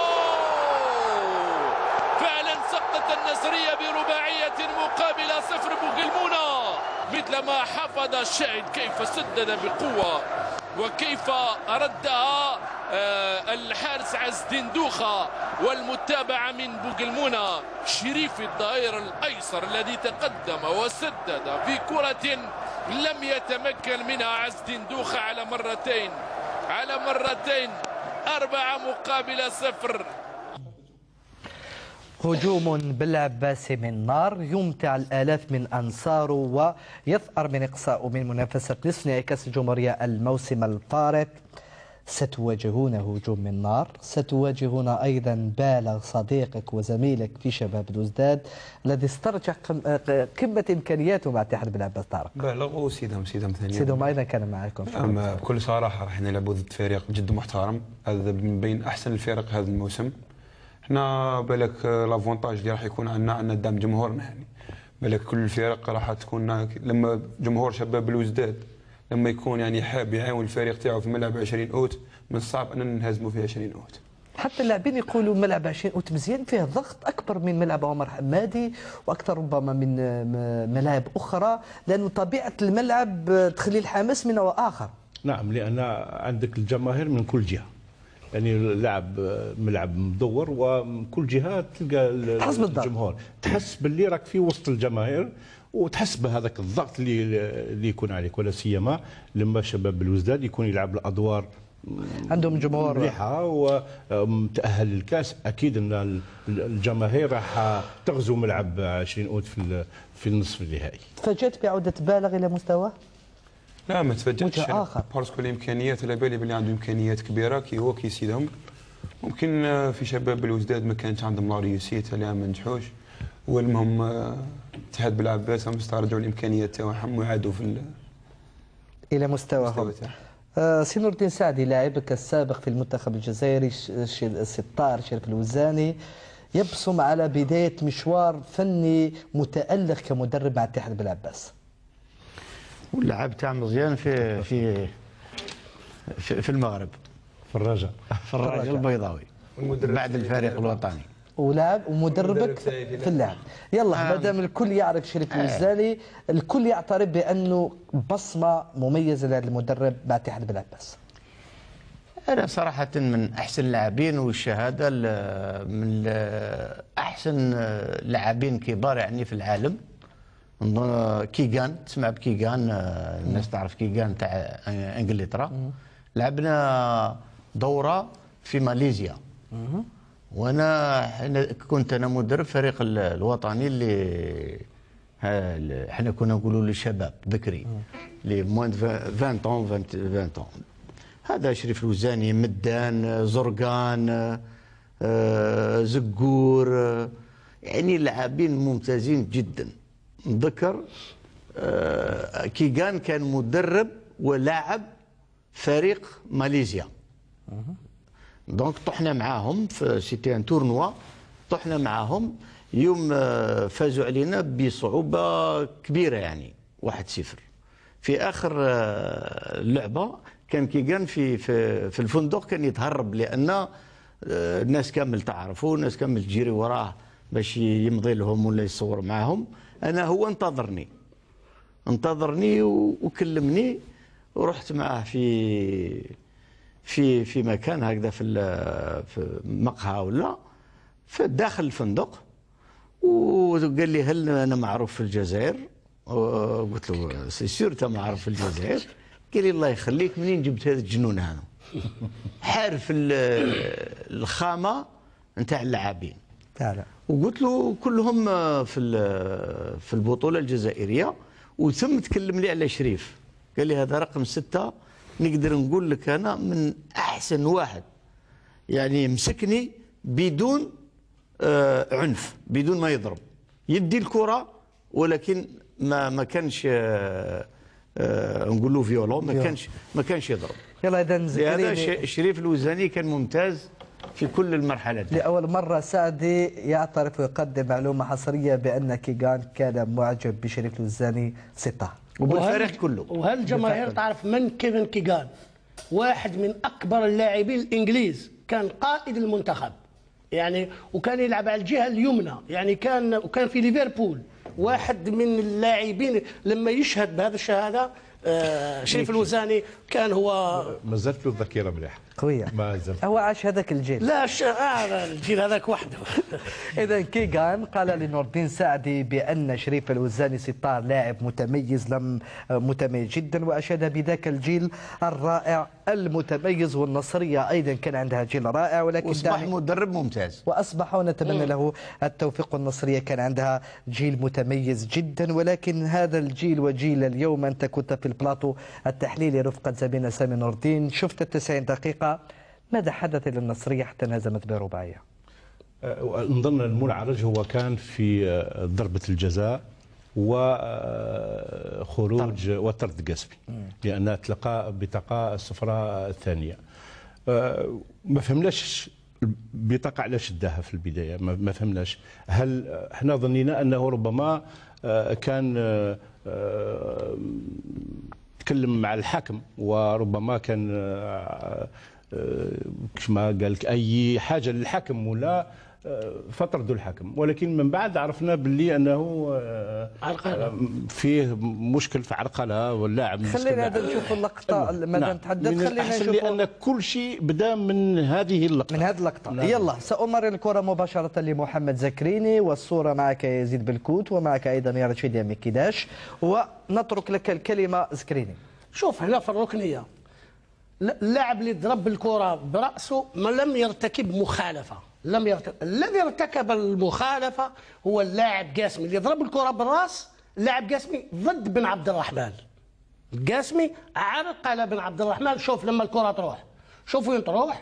فعلا سقطت النصرية برباعية مقابل صفر بوغلمونة. مثلما حفظ الشاهد كيف سدد بقوة وكيف ردها آه الحارس عز دندوخة، والمتابعة من بوغلمونة. شريف الظهير الأيسر الذي تقدم وسدد في كرة لم يتمكن منها عز دندوخة على مرتين على مرتين. أربعة مقابل صفر. هجوم بالعباس من نار يمتع الآلاف من أنصاره ويثأر من إقصاء من منافسة نصف نهائي كأس الجمهورية الموسم الفارط. ستواجهون هجوم من نار، ستواجهون أيضا بالغ صديقك وزميلك في شباب الوزداد الذي استرجع قمة إمكانياته مع اتحاد بالعباس. طارق بالغ وسيدهم سيدهم ثاني سيدهم أيضا كان معكم. أما بكل صراحة راح نلعبوا ضد فريق جد محترم، هذا من بين أحسن الفرق هذا الموسم. احنا بالك لافونتاج اللي راح يكون عندنا عندنا دعم جمهورنا، يعني بالك كل الفرق راح تكون لما جمهور شباب الوزداد لما يكون يعني حاب يعاون الفريق تاعو في ملعب عشرين اوت من الصعب اننا نهزموا فيه عشرين اوت. حتى اللاعبين يقولوا ملعب عشرين اوت مزيان فيه ضغط اكبر من ملعب عمر حمادي واكثر ربما من ملاعب اخرى، لانه طبيعه الملعب تخلي الحماس من نوع اخر. نعم، لان عندك الجماهير من كل جهه، يعني اللعب ملعب مدور وكل جهه تلقى الجمهور، تحس باللي راك في وسط الجماهير وتحس بهذاك الضغط اللي اللي يكون عليك، ولا سيما لما شباب الوزداد يكون يلعب الادوار عندهم جمهور مليحه ومتاهل للكاس. اكيد ان الجماهير راح تغزو ملعب عشرين اوت في في النصف النهائي. تفاجأت بعوده بالغ الى مستواه؟ لا ما تفاجأتش اخر باسكو الامكانيات على بالي بلي عنده امكانيات كبيره كي هو كي يسيدهم. ممكن في شباب الوزداد ما كانش عندهم لا ريوسيت اللي ما نجحوش، والمهم اتحاد بالعباس هم استرجعوا الامكانيات تاعهم وعادوا في الى مستواهم. آه سي نور الدين سعدي لاعبك السابق في المنتخب الجزائري الستار شريف الوزاني يبصم على بدايه مشوار فني متالق كمدرب مع اتحاد بالعباس. واللعب تاع مزيان في في في, في المغرب في الرجاء في الرجاء البيضاوي بعد الفريق الوطني، ولاعب ومدربك في اللعب. يلا ما دام الكل يعرف شريف الوزاني، الكل يعترف بانه بصمه مميزه لهذا المدرب مع اتحاد بالعباس. انا صراحه من احسن اللاعبين، والشهاده من احسن لاعبين كبار يعني في العالم. نظن كيغان، تسمع بكيغان، الناس تعرف كيغان تاع انجلترا. لعبنا دوره في ماليزيا، وانا كنت انا مدرب فريق الوطني اللي احنا كنا نقولوا للشباب بكري اللي موان عشرين عام عشرين عام. هذا شريف الوزاني، مدان، زرقان، آه زقور، آه يعني لاعبين ممتازين جدا. نذكر آه كيغان كان مدرب ولاعب فريق ماليزيا. دونك طحنا معاهم في سيتي ان تورنوا، طحنا معاهم يوم فازوا علينا بصعوبة كبيرة يعني واحد صفر. في آخر اللعبة كان كيغان في في في الفندق كان يتهرب، لأن الناس كامل تعرفوا، الناس كامل تجري وراه باش يمضي لهم ولا يصور معاهم. أنا هو انتظرني انتظرني وكلمني، ورحت معاه في في في مكان هكذا في في مقهى ولا في داخل الفندق، وقال لي هل انا معروف في الجزائر؟ قلت له سي سور انت معروف في الجزائر. قال لي الله يخليك منين جبت هذا الجنون هذا؟ حارف الخامه نتاع اللاعبين. وقلت له كلهم في في البطوله الجزائريه، وثم تكلم لي على شريف. قال لي هذا رقم ستة، نقدر نقول لك انا من احسن واحد يعني مسكني بدون آه عنف، بدون ما يضرب، يدي الكره ولكن ما ما كانش آه آه نقول له فيولون، ما كانش ما كانش يضرب. يلا اذا هذا شريف الوزاني كان ممتاز في كل المرحلات. لأول مرة سعدي يعترف ويقدم معلومة حصرية بأن كيغان كان معجب بشريف الوزاني ستة وبالفريق كله. وهل الجماهير تعرف من كيفن كيغان؟ واحد من أكبر اللاعبين الإنجليز، كان قائد المنتخب يعني، وكان يلعب على الجهة اليمنى يعني، كان وكان في ليفربول. واحد من اللاعبين لما يشهد بهذا الشهادة آه شريف الوزاني كان هو ما زالت له الذاكره مليحه قويه، ما زالت هو عاش هذاك الجيل. لا ش... آه الجيل هذاك وحده. اذا كيغان قال لنور الدين سعدي بان شريف الوزاني ستار لاعب متميز، لم متميز جدا، واشاد بذاك الجيل الرائع المتميز. والنصريه ايضا كان عندها جيل رائع، ولكن واصبح مدرب ممتاز واصبح، ونتمنى له التوفيق. والنصريه كان عندها جيل متميز جدا، ولكن هذا الجيل وجيل اليوم، انت كنت في البلاطو التحليلي رفقه زميلنا سامي نور الدين، شفت التسعين دقيقه، ماذا حدث للنصريه حتى انهزمت برباعيه؟ نظن المنعرج هو كان في ضربه الجزاء وخروج وطرد قاسمي، لان تلقى بطاقه الصفراء الثانيه. ما فهمناش البطاقه علاش شداها في البدايه، ما فهمناش. هل احنا ظنينا انه ربما كان تكلم مع الحاكم، وربما كان كما قال لك اي حاجه للحكم ولا فطردوا الحكم، ولكن من بعد عرفنا باللي انه فيه مشكل في عرقله واللاعب. خلينا نشوف اللقطه ماذا نتحدث. خلينا نشوف، لان كل شيء بدا من هذه اللقطه من هذه اللقطه. لا. يلا سأمر الكره مباشره لمحمد زكريني، والصوره معك يزيد بالكوت، ومعك ايضا يا رشيد يا مكيداش، ونترك لك الكلمه زكريني. شوف هنا في الركنيه اللاعب اللي ضرب بالكره براسه ما لم يرتكب مخالفه، لم يرتكب. الذي ارتكب المخالفه هو اللاعب قاسمي اللي ضرب الكره بالراس. اللاعب قاسمي ضد بن عبد الرحمن، قاسمي عرقل بن عبد الرحمن. شوف لما الكره تروح، شوف وين تروح،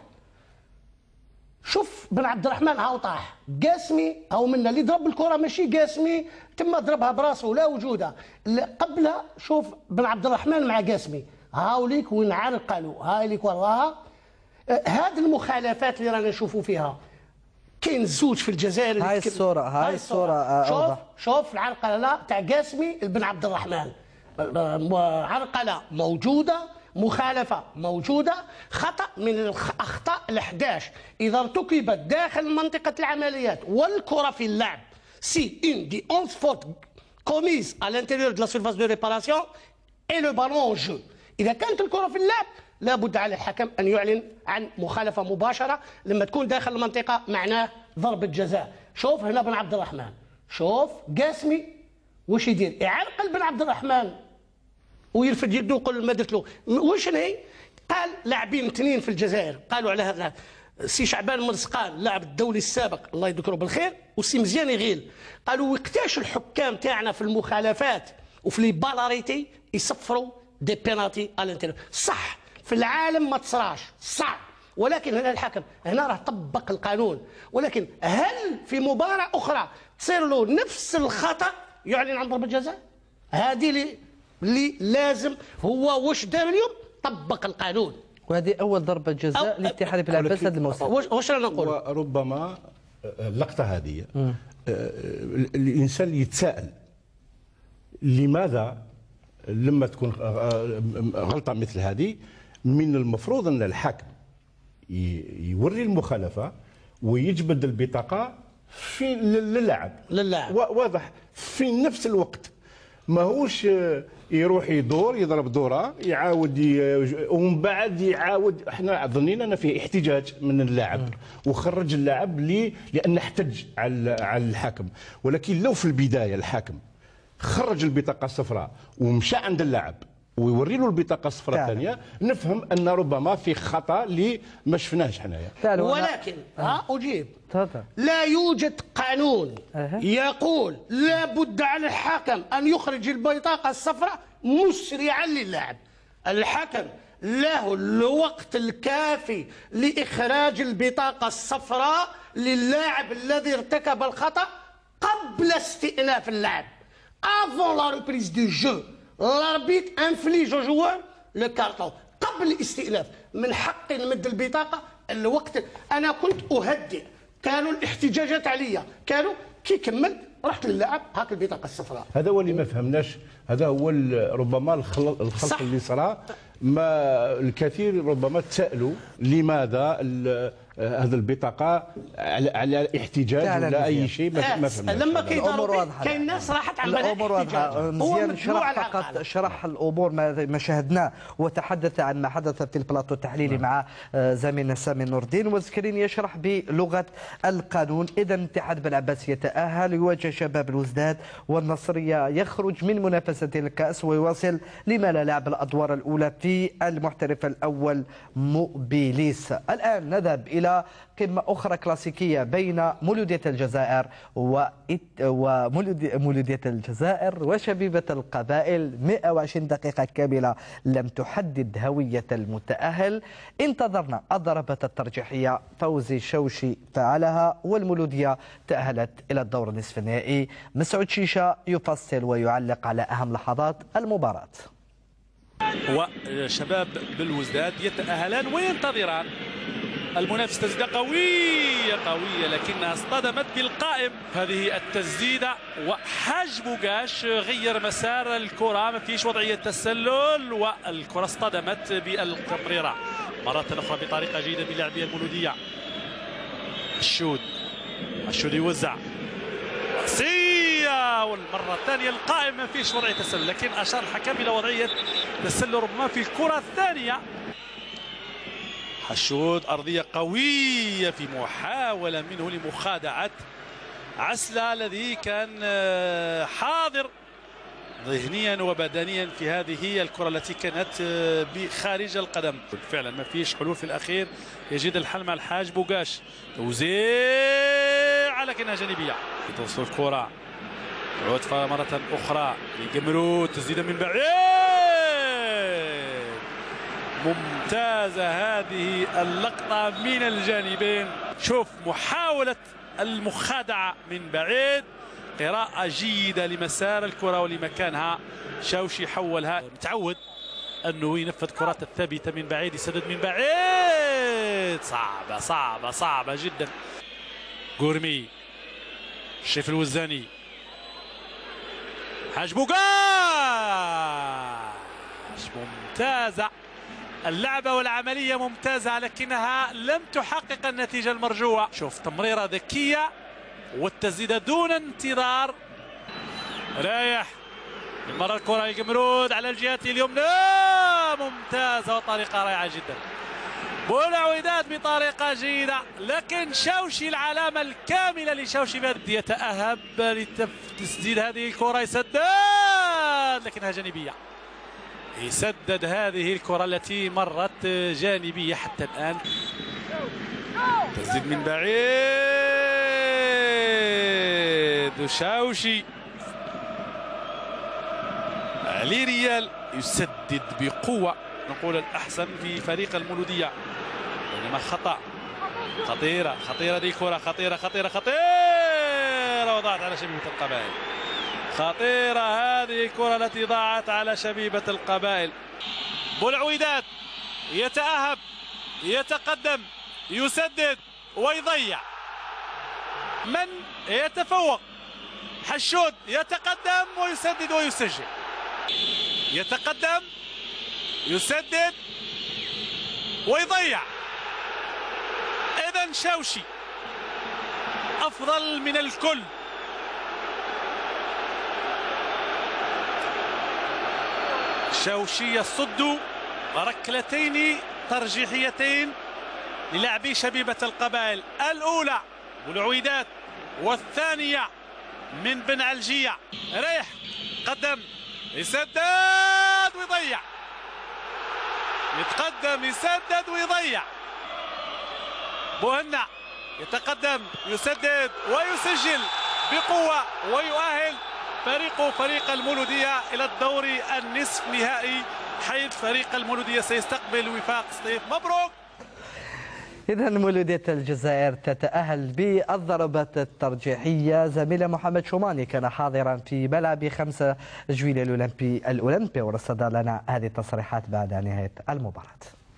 شوف بن عبد الرحمن هاو طاح، قاسمي هاو منا اللي ضرب الكره ماشي قاسمي تم ضربها براسه لا وجودها. قبلها شوف بن عبد الرحمن مع قاسمي، هاوليك وين عرقلوا، هاي اللي وراها. هذه المخالفات اللي رانا نشوفوا فيها كاين زوج في الجزائر. هاي الصوره هاي, هاي الصوره شوف شوف العرقله تاع قاسمي بن عبد الرحمن، عرقله موجوده، مخالفه موجوده، خطا من الاخطاء الأحداش اذا ارتكبت داخل منطقه العمليات والكره في اللعب. سي اون دي onze fautes commises à l'intérieur de la surface de réparation et le ballon en jeu. إذا كانت الكرة في اللعب لابد على الحكم أن يعلن عن مخالفة مباشرة. لما تكون داخل المنطقة معناه ضربة جزاء. شوف هنا بن عبد الرحمن، شوف قاسمي واش يدير، يعرقل بن عبد الرحمن ويرفد يده ويقول ما درت له. واش هي؟ قال لاعبين اثنين في الجزائر قالوا على هذا، سي شعبان مرزقان اللاعب الدولي السابق الله يذكره بالخير، وسي مزيان يغيل، قالوا وقتاش الحكام تاعنا في المخالفات وفي لي بالاريتي يصفروا دي بينالتي على الانتيريور. صح في العالم ما تصراش، صح، ولكن هنا الحكم هنا راه طبق القانون، ولكن هل في مباراة أخرى تصير له نفس الخطأ يعلن عن ضربة جزاء؟ هذه اللي, اللي لازم هو واش دار اليوم؟ طبق القانون. وهذه أول ضربة جزاء للاتحاد بلعباس هذا الموسم. واش رانا نقول؟ وربما اللقطة هذه الإنسان يتساءل لماذا لما تكون غلطة مثل هذه من المفروض أن الحكم يوري المخالفة ويجبد البطاقة في للاعب للاعب واضح في نفس الوقت، ماهوش يروح يدور يضرب دوره يعاود ومن بعد يعاود. احنا ظنينا ان فيه احتجاج من اللاعب وخرج اللاعب لي لان احتج على على الحكم، ولكن لو في البدايه الحكم خرج البطاقه الصفراء ومشى عند اللاعب ويوري له البطاقه الصفراء الثانيه نفهم ان ربما في خطا اللي ما شفناهش حنايا. ولكن ها اجيب لا يوجد قانون يقول لا بد على الحكم ان يخرج البطاقه الصفراء مسرعا للاعب. الحكم له الوقت الكافي لاخراج البطاقه الصفراء للاعب الذي ارتكب الخطا قبل استئناف اللعب. avant la reprise du jeu l'arbitre inflige au joueur le carton قبل الاستئناف. من حقي نمد البطاقه الوقت. انا كنت اهدئ، كانوا الاحتجاجات عليا، كانوا كي كملت رحت للاعب هاك البطاقه الصفراء. هذا هو اللي ما فهمناش، هذا هو ربما الخلط اللي صرا. ما الكثير ربما تسالوا لماذا هذه البطاقه على احتجاج ولا اي شيء ما فهمناش. لما كيداروا كاين ناس راحت عملها الامور واضحه. مزيان شرح فقط شرح الامور ما, ما شاهدناه وتحدث عن ما حدث في البلاطو التحليلي مع زميلنا سامي نور الدين، وزكرين يشرح بلغه القانون. اذا اتحاد بلعباس يتاهل يواجه شباب الوزداد، والنصريه يخرج من منافسه الكاس ويواصل لما لا لعب الادوار الاولى في المحترف الاول موبيليس. الان نذهب الى قمة أخرى كلاسيكية بين مولودية الجزائر ومولودية الجزائر وشبيبة القبائل. مئة وعشرين دقيقة كاملة لم تحدد هوية المتأهل. انتظرنا الضربات الترجيحية، فوزي شوشي فعلها والمولودية تأهلت إلى الدور النصف النهائي. مسعود شيشة يفصل ويعلق على أهم لحظات المباراة. وشباب بالوزداد يتأهلان وينتظران المنافسة. تسديدة قوية قوية لكنها اصطدمت بالقائم. هذه التسديدة وحاج بوغاش غير مسار الكرة، ما فيش وضعية تسلل والكرة اصطدمت بالقمريرة مرة أخرى بطريقة جيدة من لاعبي المولودية. الشود الشود يوزع رأسية والمرة الثانية القائم ما فيش وضعية تسلل، لكن أشار الحكم إلى وضعية تسلل ربما في الكرة الثانية. حشود أرضية قوية في محاولة منه لمخادعة عسلة الذي كان حاضر ذهنيا وبدنيا في هذه الكرة التي كانت بخارج القدم. فعلا ما فيش حلول في الأخير، يجد الحل مع الحاج بوغاش. توزيع لكنها جانبية. توصل الكرة عطفة مرة أخرى لجمرود، تسديدة من بعيد ممتازة هذه اللقطة من الجانبين. شوف محاولة المخادعة من بعيد، قراءة جيدة لمسار الكرة ولمكانها. شوشي حولها، متعود أنه ينفذ كرات الثابتة من بعيد، يسدد من بعيد. صعبة صعبة صعبة جدا. قورمي، الشيف الوزاني، حاج بوغاش. ممتازة اللعبة والعملية ممتازة، لكنها لم تحقق النتيجة المرجوة. شوف تمريرة ذكية والتسديدة دون انتظار. رايح المرة الكرة لجمرود على الجهة اليمنى، ممتازة وطريقة رائعة جدا. بولع وداد بطريقة جيدة، لكن شوشي العلامة الكاملة لشوشي بدي يتأهب لتسديد هذه الكرة، يسدد لكنها جانبية. يسدد هذه الكرة التي مرت جانبية حتى الآن. تسديد من بعيد وشاوشي. علي ريال يسدد بقوة، نقول الأحسن في فريق المولودية. بينما خطأ. خطيرة خطيرة دي كرة خطيرة خطيرة خطيرة وضاعت على شبيبة القبائل. خطيرة هذه الكرة التي ضاعت على شبيبة القبائل. بولعويدات يتأهب يتقدم يسدد ويضيع. من يتفوق؟ حشود يتقدم ويسدد ويسجل. يتقدم يسدد ويضيع. إذن شوشي أفضل من الكل. شوشي يصد ركلتين ترجيحيتين للاعبي شبيبة القبائل، الأولى بولعويدات والثانية من بن علجية. ريح قدم يسدد ويضيع. يتقدم يسدد ويضيع. بوهنا يتقدم يسدد ويسجل بقوة ويؤهل فريقه فريق المولودية إلى الدور النصف نهائي، حيث فريق المولودية سيستقبل وفاق سطيف. مبروك. إذا مولودية الجزائر تتأهل بالضربات الترجيحية. زميلنا محمد شوماني كان حاضرا في ملعب خمسة جويلية الأولمبي الأولمبي ورصد لنا هذه التصريحات بعد نهاية المباراة.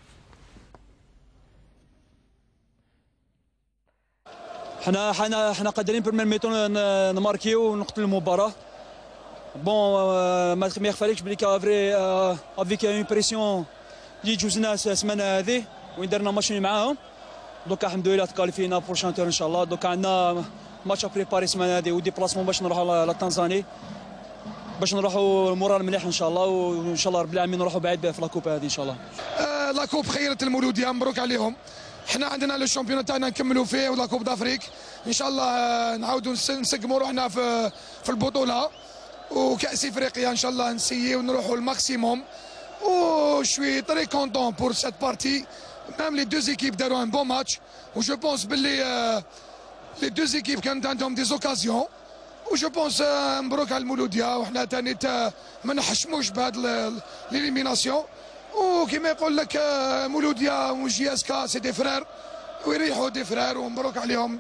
حنا حنا حنا قادرين بيرمير ميتون نماركيو ونقتلوا المباراة. بون ما يخفالكش بلي كافري افيك اون بريسيون اللي جوزنا السمانة هذه وين درنا ماتش معاهم. دوكا الحمد لله تكاليفينا بروشان تور ان شاء الله. دوكا عندنا ماتش بريباري السمانة هذه ودي بلاسمون باش نروحوا لتنزاني باش نروحوا المورال مليح ان شاء الله، وان شاء الله رب العالمين نروحوا بعيد في لاكوب هذه ان شاء الله. آه لاكوب خيرت المولودية، مبروك عليهم. احنا عندنا لو شامبيون تاعنا نكملوا فيه ولا كوب دافريك ان شاء الله. نعاودوا نسقموا روحنا في في البطوله وكاس افريقيا ان شاء الله نسيي ونروحوا الماكسيموم. و شوي تري كونتون بور سيت بارتي. ميم لي دو زيكيب داروا ان بون ماتش و جو بونس باللي لي دو زيكيب كانت عندهم دي زوكازيون و جو بونس مبروك على المولوديه. وحنا ثاني ما نحشموش بهذا ليليميناسيون. وكما يقول لك مولوديا وجي اس كا سي دي فرير ويريحوا دي فرير ومبروك عليهم.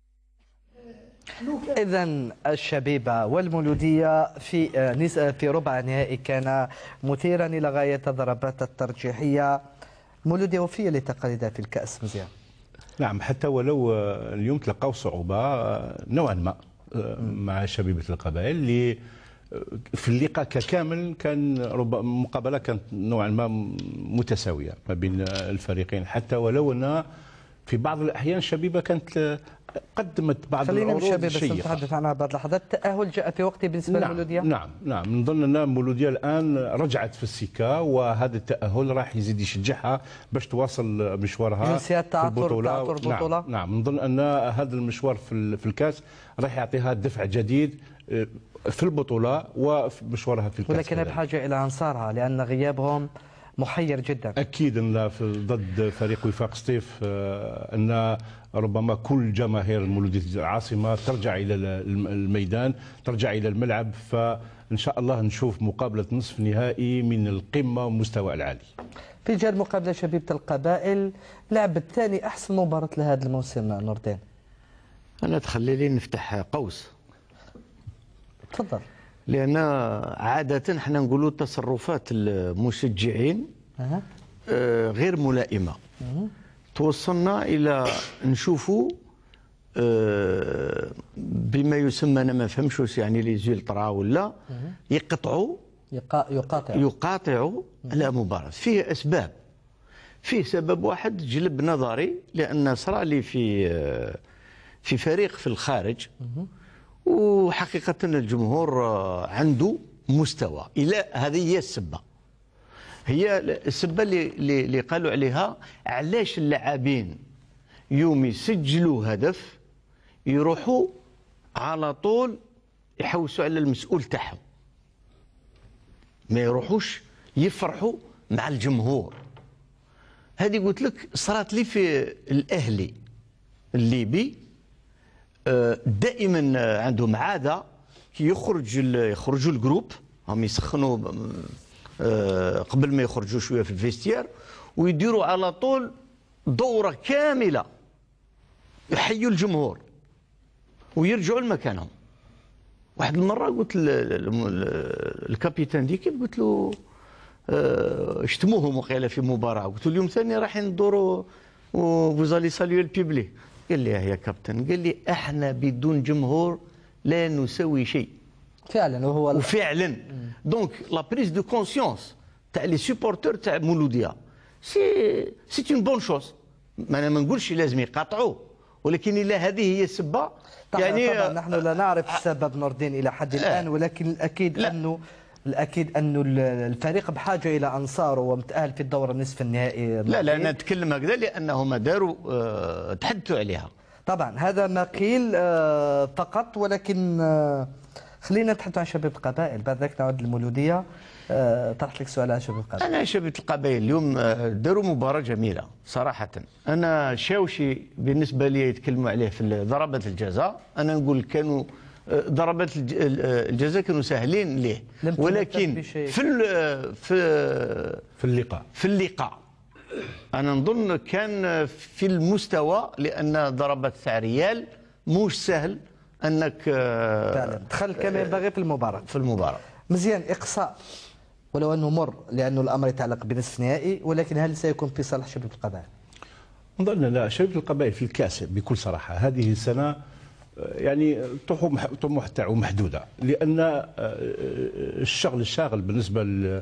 إذا الشبيبة والمولودية في في ربع نهائي كان مثيرا إلى غاية الضربات الترجيحية. المولودية وفية لتقاليدها في الكأس مزيان. نعم، حتى ولو اليوم تلقاو صعوبة نوعا ما مع شبيبة القبائل اللي في اللقاء ككامل كان ربما مقابله كانت نوعا ما متساويه ما بين الفريقين، حتى ولو ان في بعض الاحيان شبيبه كانت قدمت بعض العروض الشيقه. خلينا بالشبيبه نتحدث عنها بعض اللحظات. التاهل جاء في وقته بالنسبه نعم للمولوديه. نعم نعم نظن ان المولوديه الان رجعت في السكه، وهذا التاهل راح يزيد يشجعها باش تواصل مشوارها في البطوله. البطوله نعم, نعم نظن ان هذا المشوار في في الكاس راح يعطيها دفع جديد في البطوله وفي مشوارها في الكاس. ولكن بحاجه الى انصارها لان غيابهم محير جدا. اكيد ان في ضد فريق وفاق سطيف ان ربما كل جماهير المولودية العاصمه ترجع الى الميدان، ترجع الى الملعب، فان شاء الله نشوف مقابله نصف نهائي من القمه والمستوى العالي. في جال مقابله شبيبه القبائل لعبت ثاني احسن مباراه لهذا الموسم نور الدين. انا تخلي لي نفتح قوس. تفضل. لان عاده احنا نقولوا تصرفات المشجعين أه. آه غير ملائمه. أه. توصلنا الى نشوفوا آه بما يسمى، انا ما فهمش واش يعني لي زولترا ولا أه. يقطعوا يقاطعوا يقاطعوا على مباراه. فيه اسباب، فيه سبب واحد جلب نظري، لان صرا لي في آه في فريق في الخارج أه. وحقيقة الجمهور عنده مستوى. إلى هذه هي السبة، هي السبة اللي, اللي قالوا عليها علاش اللاعبين يوم يسجلوا هدف يروحوا على طول يحوسوا على المسؤول تاعهم، ما يروحوش يفرحوا مع الجمهور. هذه قلت لك صارت لي في الأهلي الليبي، دائما عندهم عاده كي يخرج يخرجوا الجروب هم يسخنوا قبل ما يخرجوا شويه في الفيستير ويديروا على طول دوره كامله يحيوا الجمهور ويرجعوا لمكانهم. واحد المره قلت الكابيتان ديكيب قلت له اه شتموهم وقيل في مباراه، قلت له اليوم ثاني رايحين ندوروا وفوزالي ساليو البيبلي. قال لي يا كابتن، قال لي احنا بدون جمهور لا نسوي شيء. فعلا وهو وفعلا دونك لا بريز دو كونسيونس تاع لي سوبورتور تاع مولوديه سي سي اون بون شوز. ما انا ما نقولش لازم يقاطعوا، ولكن الا هذه هي السبه يعني طبعا نحن لا نعرف سبب نور الدين الى حد الان، ولكن الاكيد لا. انه الاكيد انه الفريق بحاجه الى انصاره ومتاهل في الدور النصف النهائي. لا لا انا نتكلم هكذا لانهم داروا أه تحدثوا عليها. طبعا هذا ما قيل أه فقط، ولكن أه خلينا نتحدث عن شباب القبائل، بعد ذلك نعود للمولوديه. أه طرحت لك سؤال عن شباب القبائل. انا شباب القبائل اليوم داروا مباراه جميله صراحه. انا شاوشي بالنسبه لي يتكلموا عليه في ضربات الجزاء، انا نقول كانوا ضربات الجزاء كانوا سهلين ليه، ولكن في في في اللقاء في اللقاء انا نظن كان في المستوى، لان ضربات تاع ريال مش سهل انك فعلا دخل كما ينبغي في المباراه في المباراه. مزيان اقصاء ولو انه مر لانه الامر يتعلق بنصف نهائي، ولكن هل سيكون في صالح شباب القبائل؟ نظن لا، شباب القبائل في الكاس بكل صراحه هذه السنه يعني طموح تاعو محدوده، لان الشغل الشاغل بالنسبه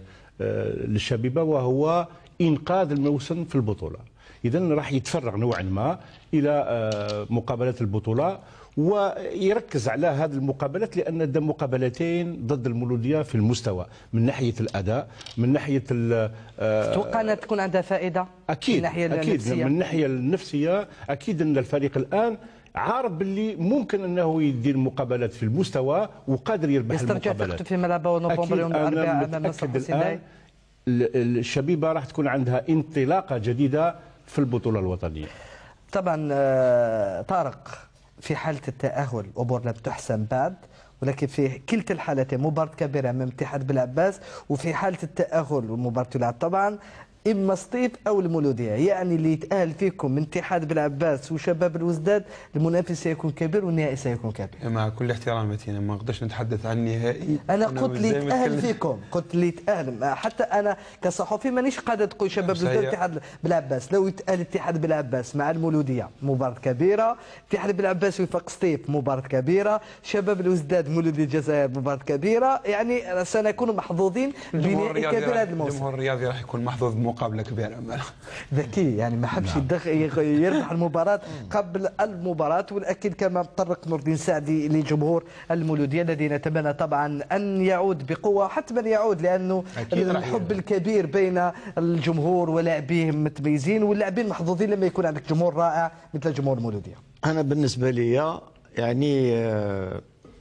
للشبيبه وهو انقاذ الموسم في البطوله. اذا راح يتفرغ نوعا ما الى مقابلات البطوله ويركز على هذه المقابلات، لان ده مقابلتين ضد المولوديه في المستوى من ناحيه الاداء، من ناحيه تتوقع انها تكون عندها فائده؟ اكيد من الناحيه اكيد النفسيه. من الناحيه النفسيه اكيد ان الفريق الان عارف باللي ممكن انه يدير مقابلات في المستوى وقادر يربح المقابلات. يسترجع ثقته في ملعبه نوفمبر يوم الاربعاء امام مصر الحسيني. الشبيبه راح تكون عندها انطلاقه جديده في البطوله الوطنيه. طبعا طارق، في حاله التاهل امور لم تحسم بعد، ولكن في كلتا الحالتين مباراه كبيره امام اتحاد بلعباس، وفي حاله التاهل ومباراه تلعب طبعا اما سطيف او المولوديه، يعني اللي يتاهل فيكم من اتحاد بلعباس وشباب الوزداد المنافس سيكون كبير والنهائي سيكون كبير. مع كل احترام متينا ما نقدرش نتحدث عن النهائي. انا قلت اللي يتاهل فيكم، قلت اللي يتاهل، حتى انا كصحفي مانيش قادر تقول شباب الوزداد اتحاد بلعباس. لو يتاهل اتحاد بلعباس مع المولوديه مباراه كبيره، اتحاد بلعباس وفاق سطيف مباراه كبيره، شباب الوزداد مولوديه الجزائر مباراه كبيره، يعني سنكون محظوظين بنهائي كبير هذا الموسم. الجمهور الرياضي راح يكون محظوظ مقابله كبيره. ذكي يعني ما حبش يربح المباراه قبل المباراه، والاكيد كما طرق نور الدين سعدي لجمهور المولوديه الذي نتمنى طبعا ان يعود بقوه، حتما يعود، لانه الحب الكبير بين الجمهور ولاعبيهم متميزين، واللاعبين محظوظين لما يكون عندك جمهور رائع مثل جمهور المولوديه. انا بالنسبه لي يعني آه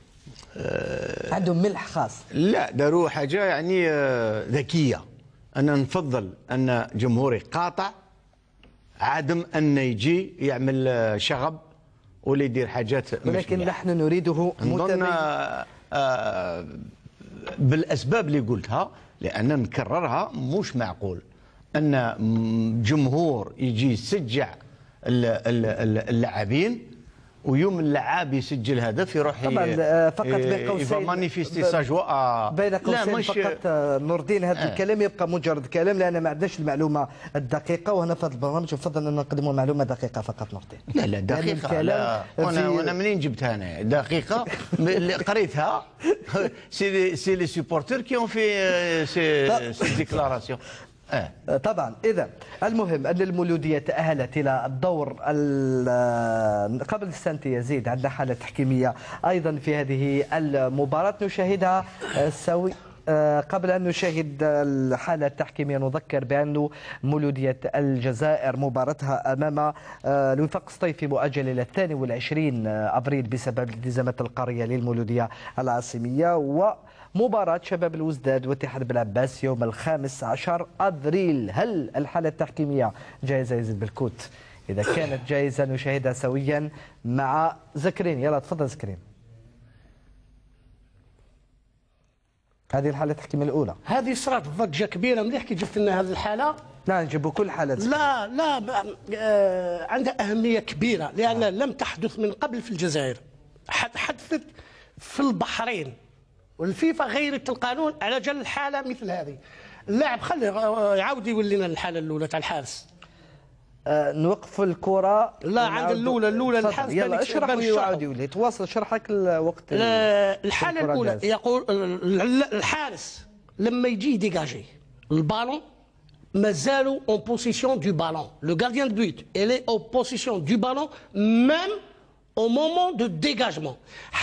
آه عندهم ملح خاص. لا داروا حاجه يعني آه ذكيه. أنا نفضل أن جمهوري قاطع عدم أن يجي يعمل شغب ولا يدير حاجات، ولكن نحن نريده نظن آه بالأسباب اللي قلتها، لأن نكررها مش معقول أن جمهور يجي يسجع اللاعبين ويوم اللعاب يسجل هدف يروح طبعا فقط بين قوسين مانيفيستي سا جوا بين قوسين فقط نور الدين هذا آه. الكلام يبقى مجرد كلام، لان ما عندناش المعلومه الدقيقه، وهنا في هذا البرنامج نفضل ان نقدموا معلومه دقيقه فقط نور الدين. لا لا دقيقه لا، وانا وانا منين جبتها انا دقيقه اللي قريتها سي سي لي سوبورتور كي اون في سي سي ديكلاراسيون. آه. طبعا اذا المهم ان المولوديه تاهلت الى الدور قبل السنه يزيد. عندنا حاله تحكيميه ايضا في هذه المباراه نشاهدها سوي. قبل أن نشاهد الحالة التحكيمية نذكر بأن مولودية الجزائر مباراتها أمام الوفاق السطيفي مؤجل إلى الثاني والعشرين أبريل بسبب الالتزامات القارية للمولودية العاصمية، ومباراة شباب الوزداد واتحاد بلعباس يوم الخامس عشر أبريل. هل الحالة التحكيمية جاهزة يزيد بالكوت؟ إذا كانت جاهزة نشاهدها سويا مع زكرين. يلا تفضل زكرين. هذه الحالة التحكيمية الأولى. هذه صارت ضجة كبيرة مليح كي جبت لنا هذه الحالة. لا نجيبوا كل حالات. لا لا آه عندها أهمية كبيرة لأنها لم تحدث من قبل في الجزائر، حدثت في البحرين والفيفا غيرت القانون على جل حالة مثل هذه. اللاعب خلي يعاود يولي لنا الحالة الأولى تاع الحارس. آه نوقف الكرة. لا عند الأولى الأولى الحارس. يلا اشرح ويعاود يولي تواصل شرحك الوقت. الحالة الأولى يقول الحارس لما يجي ديجاجي البالون مازالوا en possession du ballon. Le gardien de but il est en possession du ballon même au moment de dégagement.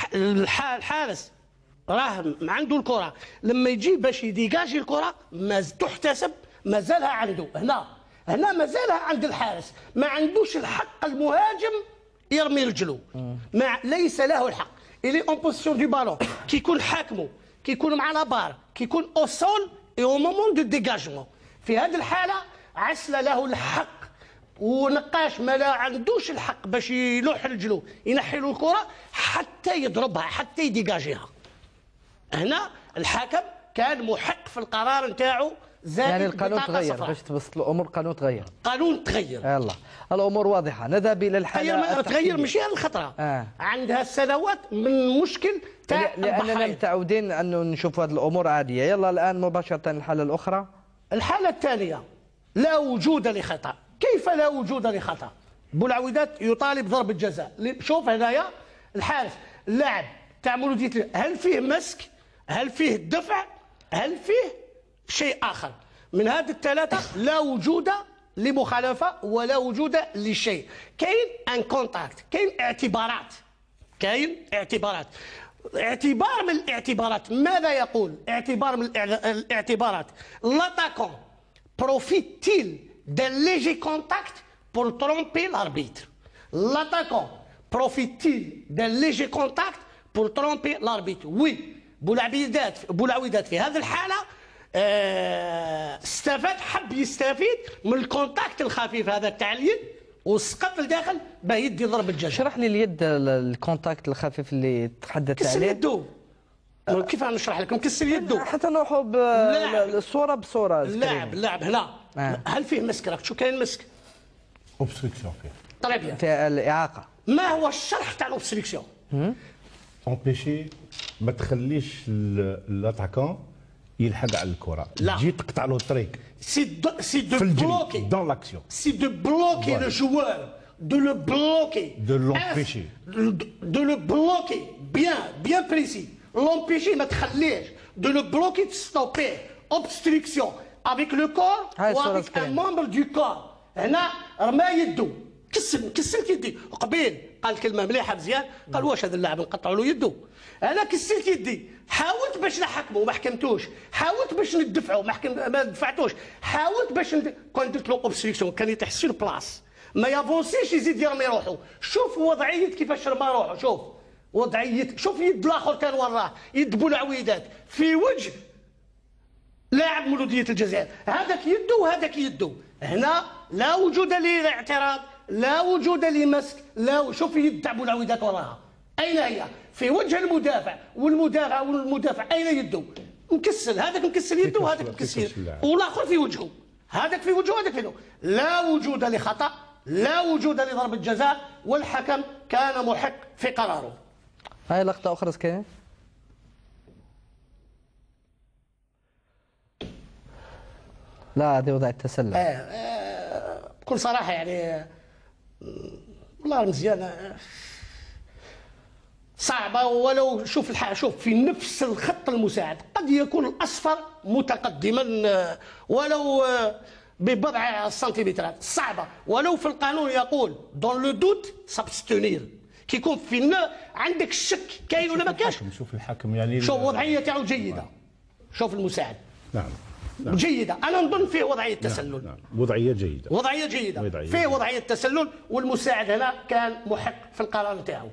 الحارس راه عنده الكرة لما يجي باش يديجاجي الكرة ما تحتسب مازالها عنده. هنا هنا مازالها عند الحارس، ما عندوش الحق المهاجم يرمي رجله، ما ليس له الحق. إلي اون بوزيسيون دو بالون كي يكون حاكمه كي يكون مع لابار كي يكون او سول اي او مومون دو ديجاجمون. في هذه الحالة عسل له الحق ونقاش ما لا عندوش الحق باش يلوح رجله ينحي له الكرة حتى يضربها حتى يديجاجيها. هنا الحكم كان محق في القرار نتاعو. يعني القانون تغير باش تبسط الامور، القانون تغير قانون تغير. يلا الامور واضحه. نذهب الى الحاله. تغير ماشي هذه الخطره. آه. عندها سنوات من مشكل تاع لاننا متعودين انه نشوف هذه الامور عاديه. يلا الان مباشره الحاله الاخرى. الحاله الثانيه لا وجود لخطا. كيف لا وجود لخطا؟ بولعويدات يطالب ضربه جزاء. شوف هنايا الحارس اللاعب تاع مولودية هل فيه مسك؟ هل فيه دفع؟ هل فيه شيء آخر؟ من هذه الثلاثة لا وجود لمخالفة ولا وجود لشيء. كاين ان كونتاكت، كاين اعتبارات، كاين اعتبارات. اعتبار من الاعتبارات ماذا يقول؟ اعتبار من الاعتبارات لاتاكون بروفيت-il d'un léger contact pour tromper l'arbitre. L'attaquant profite-t-il d'un léger contact pour tromper l'arbitre? Oui. بولعويدات بولعويدات في هذه الحالة استفاد حب يستفيد من الكونتاكت الخفيف هذا تاع اليد وسقط لداخل باه يدي ضربه جزاء. شرح لي اليد الكونتاكت الخفيف اللي تحدثت عليه. كسر يدو. كيف نشرح لكم؟ كسر يدو حتى نروحوا بالصوره بصوره. اللاعب اللاعب هنا آه. هل فيه مسك؟ راك شو كاين مسك؟ اوبستركسيون فيه. طيب في الاعاقه. ما هو الشرح تاع الاوبستركسيون؟ امبيشي ما تخليش الاتاكون يلحق على الكره، تجي تقطع له الطريق. سي دو سي دو بلوكي دون لاكسيون. سي دو بلوكي لو جوار، دو لو بلوكي، دو لومبيشي، دو لو بلوكي بيان بيان بريسي. لومبيشي ما تخليش، دو لو بلوكي تستوبيه. اوبستركسيون افيك لو كور وافيك ان ممبر دو كور. هنا رمى يدو كسر كسرت يدي. قبيل قال كلمه مليحه مزيان، قال واش هذا اللاعب نقطعوا له يدو؟ انا كسرت يدي، حاولت باش نحكمه ما حكمتوش، حاولت باش ندفعه ما حكم ما دفعتوش، حاولت باش ند... كون درت له اوبستركسيون كان يطيح سير بلاص ما يافونسيش يزيد يرمي روحه. شوف وضعيه كيفاش رمى روحه، شوف وضعيه، شوف يد الاخر كان وراه يد بولعويدات في وجه لاعب مولودية الجزائر، هذاك يدو وهذاك يدو. هنا لا وجود لاعتراض، لا وجود لمسك، لا. شوف يد تاع بولعويدات وراها اين هي؟ في وجه المدافع، والمدافع والمدافع اين يدو؟ مكسل، هذاك مكسل يده وهذاك مكسل، والاخر في وجهه، هذاك في وجهه وهذاك في وجهه. لا وجود لخطا، لا وجود لضربة جزاء، والحكم كان محق في قراره. هاي لقطة أخرى كاين؟ لا هذه وضع التسلل. آه آه بكل صراحة يعني والله مزيان صعبة. ولو شوف الحق شوف في نفس الخط المساعد قد يكون الأصفر متقدما ولو ببضع سنتيمترات، صعبة. ولو في القانون يقول دون لو دوت سابستونير، كي يكون في عندك الشك كاين ولا ما كاينش. شوف الحكم يعني شوف وضعية تاعو جيدة. شوف المساعد. نعم. نعم. جيدة. أنا نظن فيه وضعية تسلل. نعم. نعم. وضعية جيدة. وضعية جيدة. وضعية فيه جيدة. وضعية تسلل، والمساعد هنا كان محق في القرار تاعو.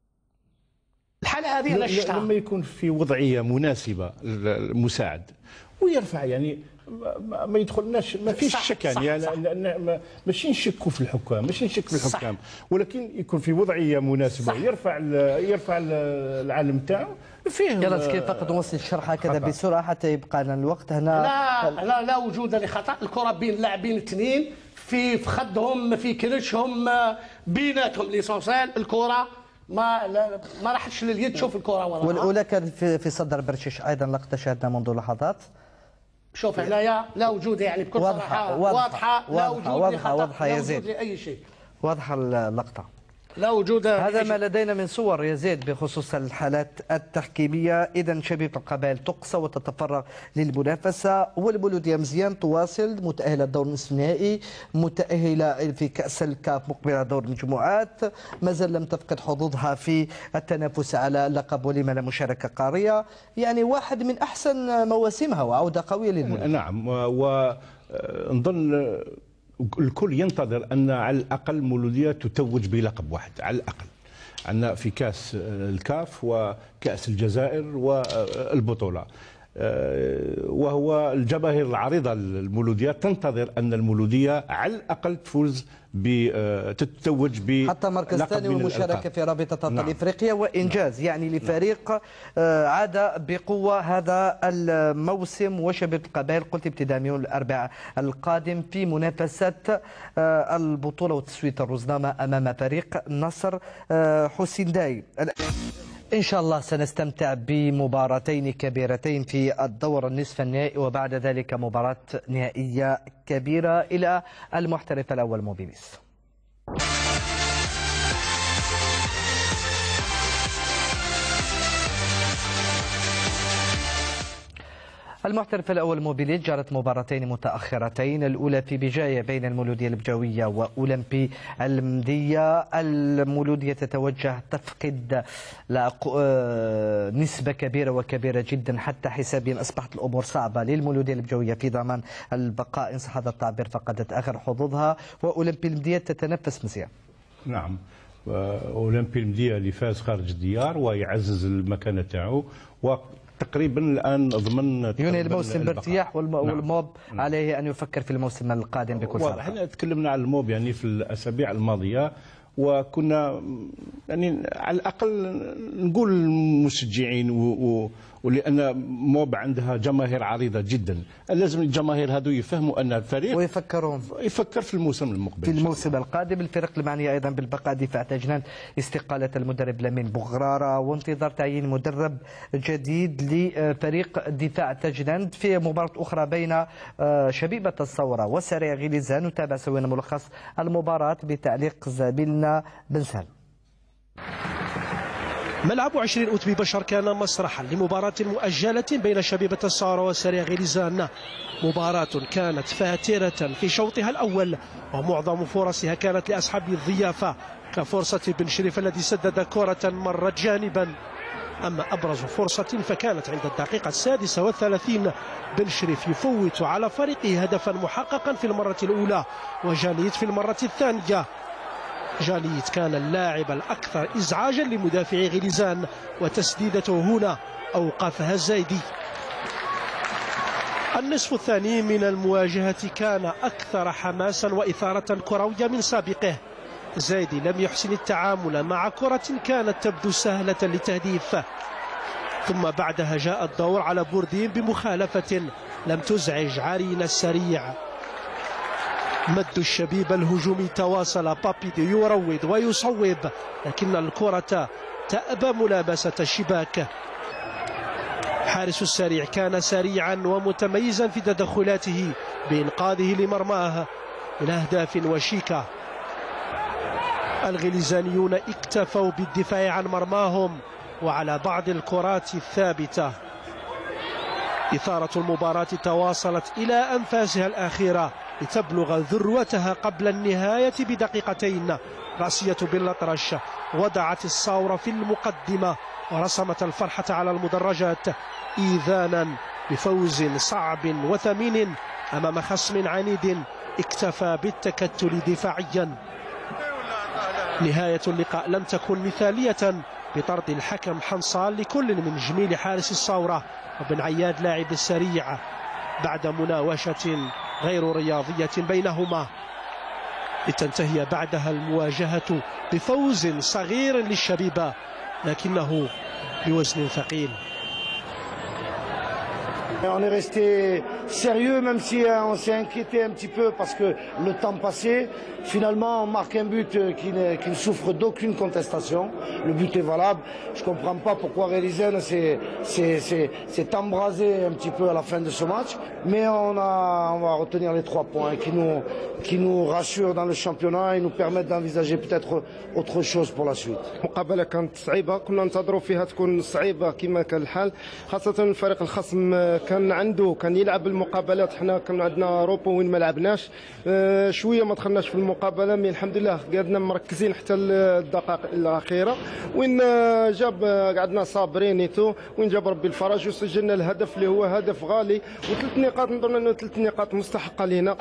الحالة هذه أنا شفتها. لما يكون في وضعية مناسبة المساعد ويرفع يعني ما يدخلناش ما فيش شك يعني ماشي نشكوا في الحكام ماشي نشك في الحكام صح. ولكن يكون في وضعيه مناسبه صح. يرفع يرفع العالم تاعو فيه. يلا كيف فقط نوصل الشرح هكذا بسرعه حتى يبقى لنا الوقت هنا. لا لا لا وجود لخطا، الكره بين لاعبين اثنين في فخدهم في كرشهم بيناتهم ليسونسيال، الكره ما ما راحتش لليد تشوف الكره وراها. والاولى كانت في, في صدر برشيش ايضا لقطه شاهدنا منذ لحظات. شوف هنايا لا وجود يعني بكل صراحه واضحه واضحه لا وجود واضحه واضحه يا زيد لاي شيء، واضحه اللقطه لا وجود. هذا ما لدينا من صور يا زيد بخصوص الحالات التحكيميه. اذا شبيبه القبائل تقصى وتتفرغ للمنافسه، والبلوديه مزيان تواصل متاهله دور نصف النهائي، متاهله في كاس الكاف مقبله دور المجموعات، ما زال لم تفقد حظوظها في التنافس على اللقب ولما لا مشاركه قاريه، يعني واحد من احسن مواسمها وعوده قويه للمنافسه. نعم، ونظن الكل ينتظر أن على الأقل مولودية تتوج بلقب واحد على الأقل. عندنا في كأس الكاف وكأس الجزائر والبطولة، وهو الجماهير العريضة المولودية تنتظر أن المولودية على الأقل تفوز تتوج ب حتى مركز ثاني والمشاركة في رابطة نعم. افريقيا، وانجاز نعم. يعني لفريق عاد بقوة هذا الموسم. وشبيبة القبائل قلت ابتداء من يوم الاربعاء القادم في منافسة البطولة وتسوية الرزنامة امام فريق نصر حسين داي. إن شاء الله سنستمتع بمباراتين كبيرتين في الدور النصف النهائي، وبعد ذلك مباراة نهائية كبيرة. إلى المحترف الأول موبيليس. المحترف الأول موبيليت جرت مباراتين متأخرتين، الأولى في بجاية بين المولودية البجاوية وأولمبي المدية. المولودية تتوجه تفقد نسبة كبيرة وكبيرة جدا، حتى حسابيا أصبحت الأمور صعبة للمولودية البجاوية في ضمان البقاء إن صح هذا التعبير، فقدت آخر حظوظها، وأولمبي المدية تتنفس مزيان. نعم، أولمبي المدية اللي فاز خارج الديار ويعزز المكانة تاعو، و تقريبا الان ضمن يوني الموسم بارتياح، والموب نعم. عليه ان يفكر في الموسم القادم بكل صراحه. احنا تكلمنا على الموب يعني في الاسابيع الماضيه، وكنا يعني على الاقل نقول للمشجعين و... ولان موب عندها جماهير عريضه جدا، لازم الجماهير هذو يفهموا ان الفريق ويفكرون يفكر في الموسم المقبل في الموسم القادم. الفرق المعنيه ايضا بالبقاء دفاع تجنان، استقاله المدرب لمين بوغرارة، وانتظار تعيين مدرب جديد لفريق دفاع تجنان. في مباراه اخرى بين شبيبه الثوره وسريع غليزان، نتابع سويا ملخص المباراه بتعليق زميلنا بن سالم. ملعب عشرين أوت ببشر كان مسرحا لمباراة مؤجلة بين شبيبة الثورة وسريع غليزان، مباراة كانت فاترة في شوطها الأول، ومعظم فرصها كانت لأصحاب الضيافة، كفرصة بن شريف الذي سدد كرة مرت جانبا. أما أبرز فرصة فكانت عند الدقيقة السادسة والثلاثين، بن شريف يفوت على فريقه هدفا محققا في المرة الأولى، وجاليت في المرة الثانية. جاليت كان اللاعب الأكثر إزعاجا لمدافع غليزان، وتسديدته هنا أوقفها الزايدي. النصف الثاني من المواجهة كان أكثر حماسا وإثارة كروية من سابقه. زايدي لم يحسن التعامل مع كرة كانت تبدو سهلة للتهديف، ثم بعدها جاء الدور على بوردين بمخالفة لم تزعج عرين السريع. مد الشبيب الهجومي تواصل، بابي يروض ويصوب، لكن الكرة تأبى ملامسة الشباك. حارس السريع كان سريعا ومتميزا في تدخلاته بإنقاذه لمرماه من أهداف وشيكة. الغليزانيون اكتفوا بالدفاع عن مرماهم وعلى بعض الكرات الثابتة. إثارة المباراة تواصلت إلى أنفاسها الأخيرة لتبلغ ذروتها قبل النهاية بدقيقتين. راسية بالأطرش وضعت الثورة في المقدمة ورسمت الفرحة على المدرجات، إيذانا بفوز صعب وثمين أمام خصم عنيد اكتفى بالتكتل دفاعيا. نهاية اللقاء لم تكن مثالية بطرد الحكم حنصال لكل من جميل حارس الثورة وبن عياد لاعب السريع، بعد مناوشة غير رياضية بينهما، لتنتهي بعدها المواجهة بفوز صغير للشبيبة لكنه بوزن ثقيل. On est resté sérieux, même si on s'est inquiété un petit peu parce que le temps passait. Finalement, on marque un but qui ne, qui ne souffre d'aucune contestation. Le but est valable. Je ne comprends pas pourquoi Rélisène s'est embrasé un petit peu à la fin de ce match. Mais on, a, on va retenir les trois points qui nous, qui nous rassurent dans le championnat et nous permettent d'envisager peut-être autre chose pour la suite. مقابلة كانت صعيبة، كنا ننتظروا فيها تكون صعيبة كما كان الحال، خاصة الفريق الخصم كان عنده كان يلعب المقابلات، حنا كان عندنا روبو وين ما لعبناش شويه ما دخلناش في المقابله، مي الحمد لله قعدنا مركزين حتى الدقائق الاخيره وين جاب قعدنا صابرين نيتو وين جاب ربي الفرج وسجلنا الهدف اللي هو هدف غالي وثلاث نقاط، نظن انه ثلاث نقاط مستحقه لنا.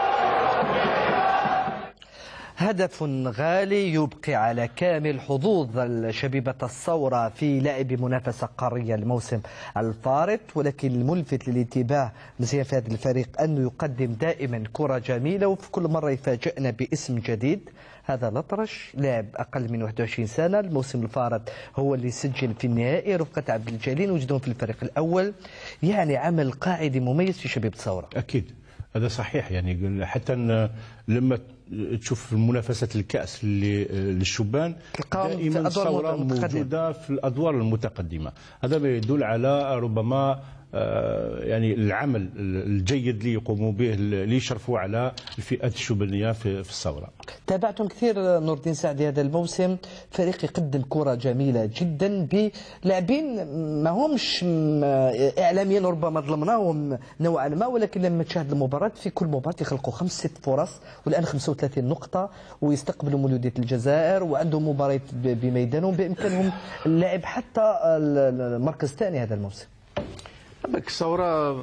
هدف غالي يبقي على كامل حظوظ الشبيبة الثورة في لعب منافسة قارية الموسم الفارط، ولكن الملفت للانتباه مزيان في هذا الفريق أنه يقدم دائما كرة جميلة وفي كل مرة يفاجئنا باسم جديد. هذا الأطرش لاعب أقل من واحد وعشرين سنة، الموسم الفارط هو اللي سجل في النهائي رفقة عبد الجليل وجدهم في الفريق الأول، يعني عمل قاعدي مميز في شبيبة الثورة. أكيد هذا صحيح، يعني حتى لما تشوف المنافسات الكأس اللي للشبان دائما الثورة موجودة في الأدوار المتقدمة، هذا ما يدل على ربما يعني العمل الجيد اللي يقوموا به اللي يشرفوا على الفئات الشبانية في الثورة. تابعتم كثير نور الدين سعدي هذا الموسم، فريق يقدم كرة جميلة جدا بلاعبين ما همش إعلاميا ربما ظلمناهم نوعا ما، ولكن لما تشاهد المباراة في كل مباراة يخلقوا خمس ست فرص والآن خمسة وثلاثين نقطة ويستقبلوا مولودية الجزائر وعندهم مباريات بميدانهم بإمكانهم اللعب حتى المركز الثاني هذا الموسم. avec الثورة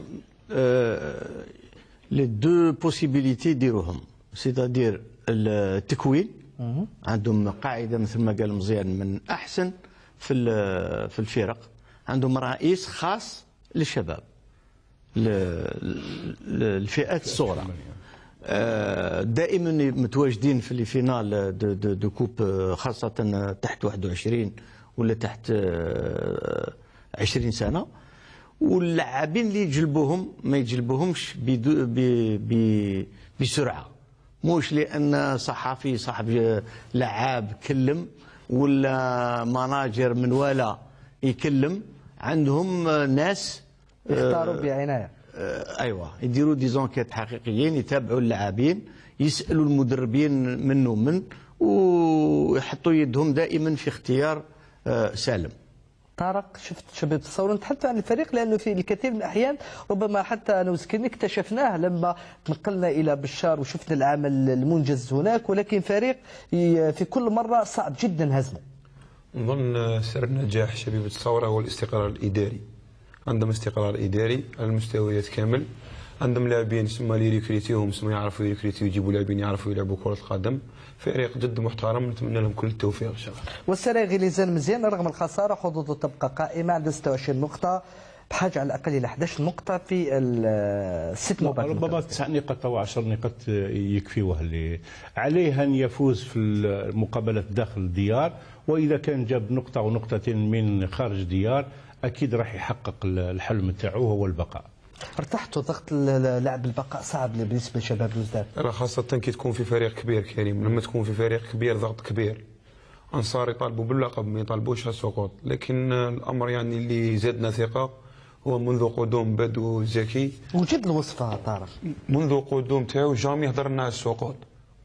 les deux possibilités يديروهم، c'est-à-dire التكوين، عندهم قاعدة مثل ما قال مزيان من أحسن في في الفرق، عندهم رئيس خاص للشباب الفئات الصغرى، دائما متواجدين في الفينال دو, دو, دو كوب، خاصة تحت واحد وعشرين ولا تحت عشرين سنة، واللاعبين اللي يجلبوهم ما يجلبوهمش بسرعة، مش لأن صحفي صاحب لعاب كلم ولا مناجر من ولا يكلم، عندهم ناس يختاروا بعناية. ايوه يديروا دي زونكيت حقيقيين، يتابعوا اللاعبين، يسالوا المدربين من ومن، ويحطوا يدهم دائما في اختيار سالم. طارق، شفت شباب الثورة، نتحدث عن الفريق لأنه في الكثير من الأحيان ربما حتى أنا وسكيني اكتشفناه لما تنقلنا إلى بشار وشفنا العمل المنجز هناك، ولكن فريق في كل مرة صعب جدا هزمه. نظن سر نجاح شبيبة الثورة هو الاستقرار الإداري، عندهم استقرار إداري على المستويات كامل، عندهم لاعبين سما اللي يريكريتيهم سما يعرفوا يريكريتيو يجيبوا لاعبين يعرفوا يلعبوا كرة القدم، فريق جد محترم، نتمنى لهم كل التوفيق ان شاء الله. والسراغي لازال مزيان رغم الخساره، حظوظه تبقى قائمه، عنده ستة وعشرين نقطه، بحاجه على الاقل الى أحد عشر نقطه في الست مباريات، ربما تسع نقاط او عشر نقاط يكفيوه، اللي عليه ان يفوز في المقابلات داخل الديار، واذا كان جاب نقطه او نقطتين من خارج الديار اكيد راح يحقق الحلم تاعو هو البقاء. ارتحتوا ضغط لعب البقاء صعب بالنسبه لشباب بلوزداد؟ خاصه كي تكون في فريق كبير كريم، لما تكون في فريق كبير ضغط كبير، انصار يطالبوا باللقب ما يطالبوش السقوط، لكن الامر يعني اللي زادنا ثقه هو منذ قدوم بدو زكي، وجد الوصفه طارق، منذ قدوم تاعو جامي يهضر لنا على السقوط،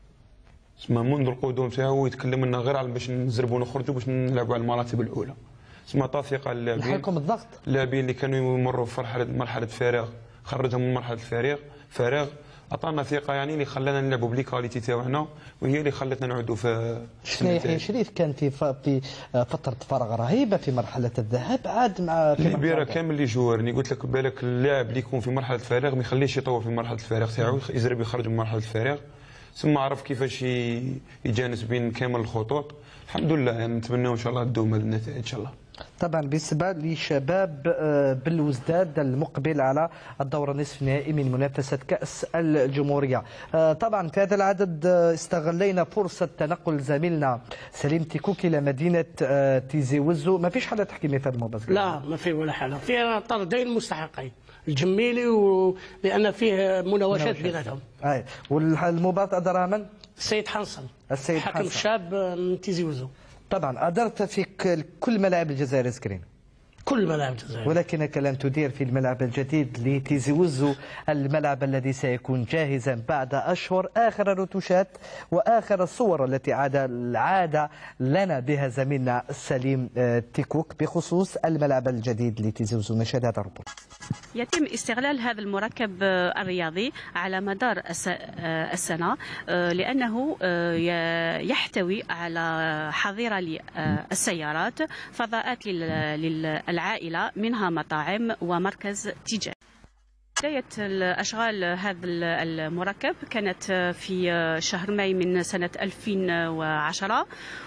اسمه منذ القدوم تاعو يتكلم لنا غير على باش نزربوا ونخرجوا باش نلعبوا على المراتب الاولى، اسمها طافقه اللاعبين، يحركم الضغط، اللاعبين اللي كانوا يمروا في مرحله مرحله فراغ خرجهم من مرحله الفراغ فراغ عطانا ثقه، يعني اللي خلانا نلعبوا بلي كاليتي تاعنا، وهي اللي خلتنا نعودوا في شفنا يحيى شريف كان في في فتره فراغ رهيبه في مرحله الذهاب، عاد مع في البيرة كامل اللي جوارني، قلت لك بالك اللاعب اللي يكون في مرحله الفراغ ما يخليش يطور في مرحله الفراغ تاعو، يزرب يخرج من مرحله الفراغ، ثم عرف كيفاش يجانس بين كامل الخطوط، الحمد لله يعني نتمنى ان شاء الله تدوم هذه النتائج ان شاء الله. طبعا بالنسبه لشباب بلوزداد المقبل على الدور النصف النهائي من منافسه كاس الجمهوريه. طبعا في هذا العدد استغلينا فرصه تنقل زميلنا سليم تيكوك الى مدينه تيزي وزو. ما فيش حاله تحكيميه في هذا المباراه؟ لا ما في ولا حاله، فيها طردين مستحقين الجميلي و... لان فيه مناوشات بيناتهم. اي والمباراه ادارها من؟ السيد حنصل السيد حكم حنصل. شاب من تيزي وزو. طبعا أدرت في كل ملاعب الجزائر سكرين، كل ملاعب الجزائر، ولكنك لن تدير في الملعب الجديد لتيزي وزو، الملعب الذي سيكون جاهزا بعد أشهر. آخر الرتوشات وآخر الصور التي عاد عاد لنا بها زميلنا سليم تيكوك بخصوص الملعب الجديد لتيزي وزو. نشاهد هذا الربط. يتم استغلال هذا المركب الرياضي على مدار السنة لأنه يحتوي على حظيرة للسيارات، فضاءات للعائلة، منها مطاعم ومركز تجاري. بداية الأشغال هذا المركب كانت في شهر ماي من سنة ألفين وعشرة،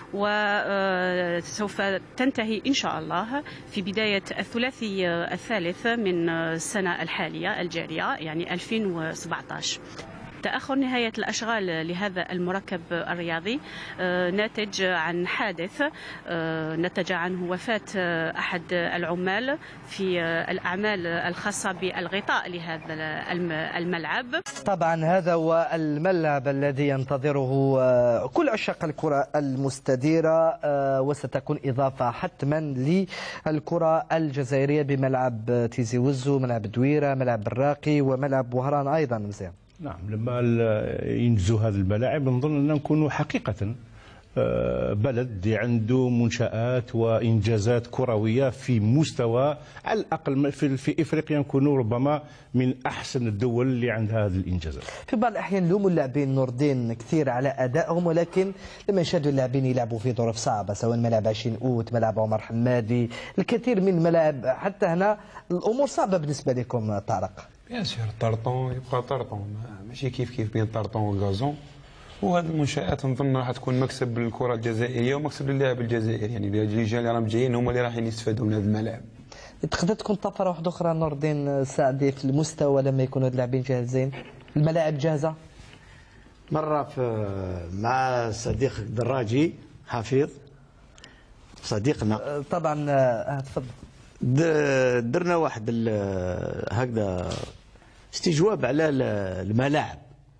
وسوف تنتهي إن شاء الله في بداية الثلاثي الثالث من السنة الحالية الجارية يعني ألفين وسبعة عشر. تأخر نهاية الأشغال لهذا المركب الرياضي ناتج عن حادث نتج عنه وفاة أحد العمال في الأعمال الخاصة بالغطاء لهذا الملعب. طبعا هذا هو الملعب الذي ينتظره كل عشاق الكرة المستديرة، وستكون إضافة حتما للكرة الجزائرية بملعب تيزي وزو، ملعب دويرة، ملعب الراقي، وملعب وهران أيضا. مزيان. نعم، لما ينجزوا هذه الملاعب نظن أن نكونوا حقيقة بلد عنده منشآت وإنجازات كروية في مستوى على الأقل في, في إفريقيا نكونوا ربما من أحسن الدول اللي عندها هذه الإنجازات. في بعض الأحيان نلوموا اللاعبين نور الدين كثير على أدائهم، ولكن لما نشاهدوا اللاعبين يلعبوا في ظروف صعبة، سواء ملعب عشرين أوت، ملعب عمر حمادي، الكثير من الملاعب، حتى هنا الأمور صعبة بالنسبة لكم طارق. بيان سور طرطون يبقى طرطون، ماشي كيف كيف بين طرطون والغازون. وهذه المنشآت نظن راح تكون مكسب للكرة الجزائرية ومكسب للاعب الجزائري، يعني الرجال اللي راهم جايين هما اللي رايحين يستفادوا من هذا الملاعب. تقدر تكون طفرة واحدة أخرى نور الدين سعدي في المستوى لما يكونوا اللاعبين جاهزين، الملاعب جاهزة؟ مرة في مع صديقك دراجي حفيظ صديقنا طبعا تفضل، درنا واحد هكذا استجواب على الملاعب،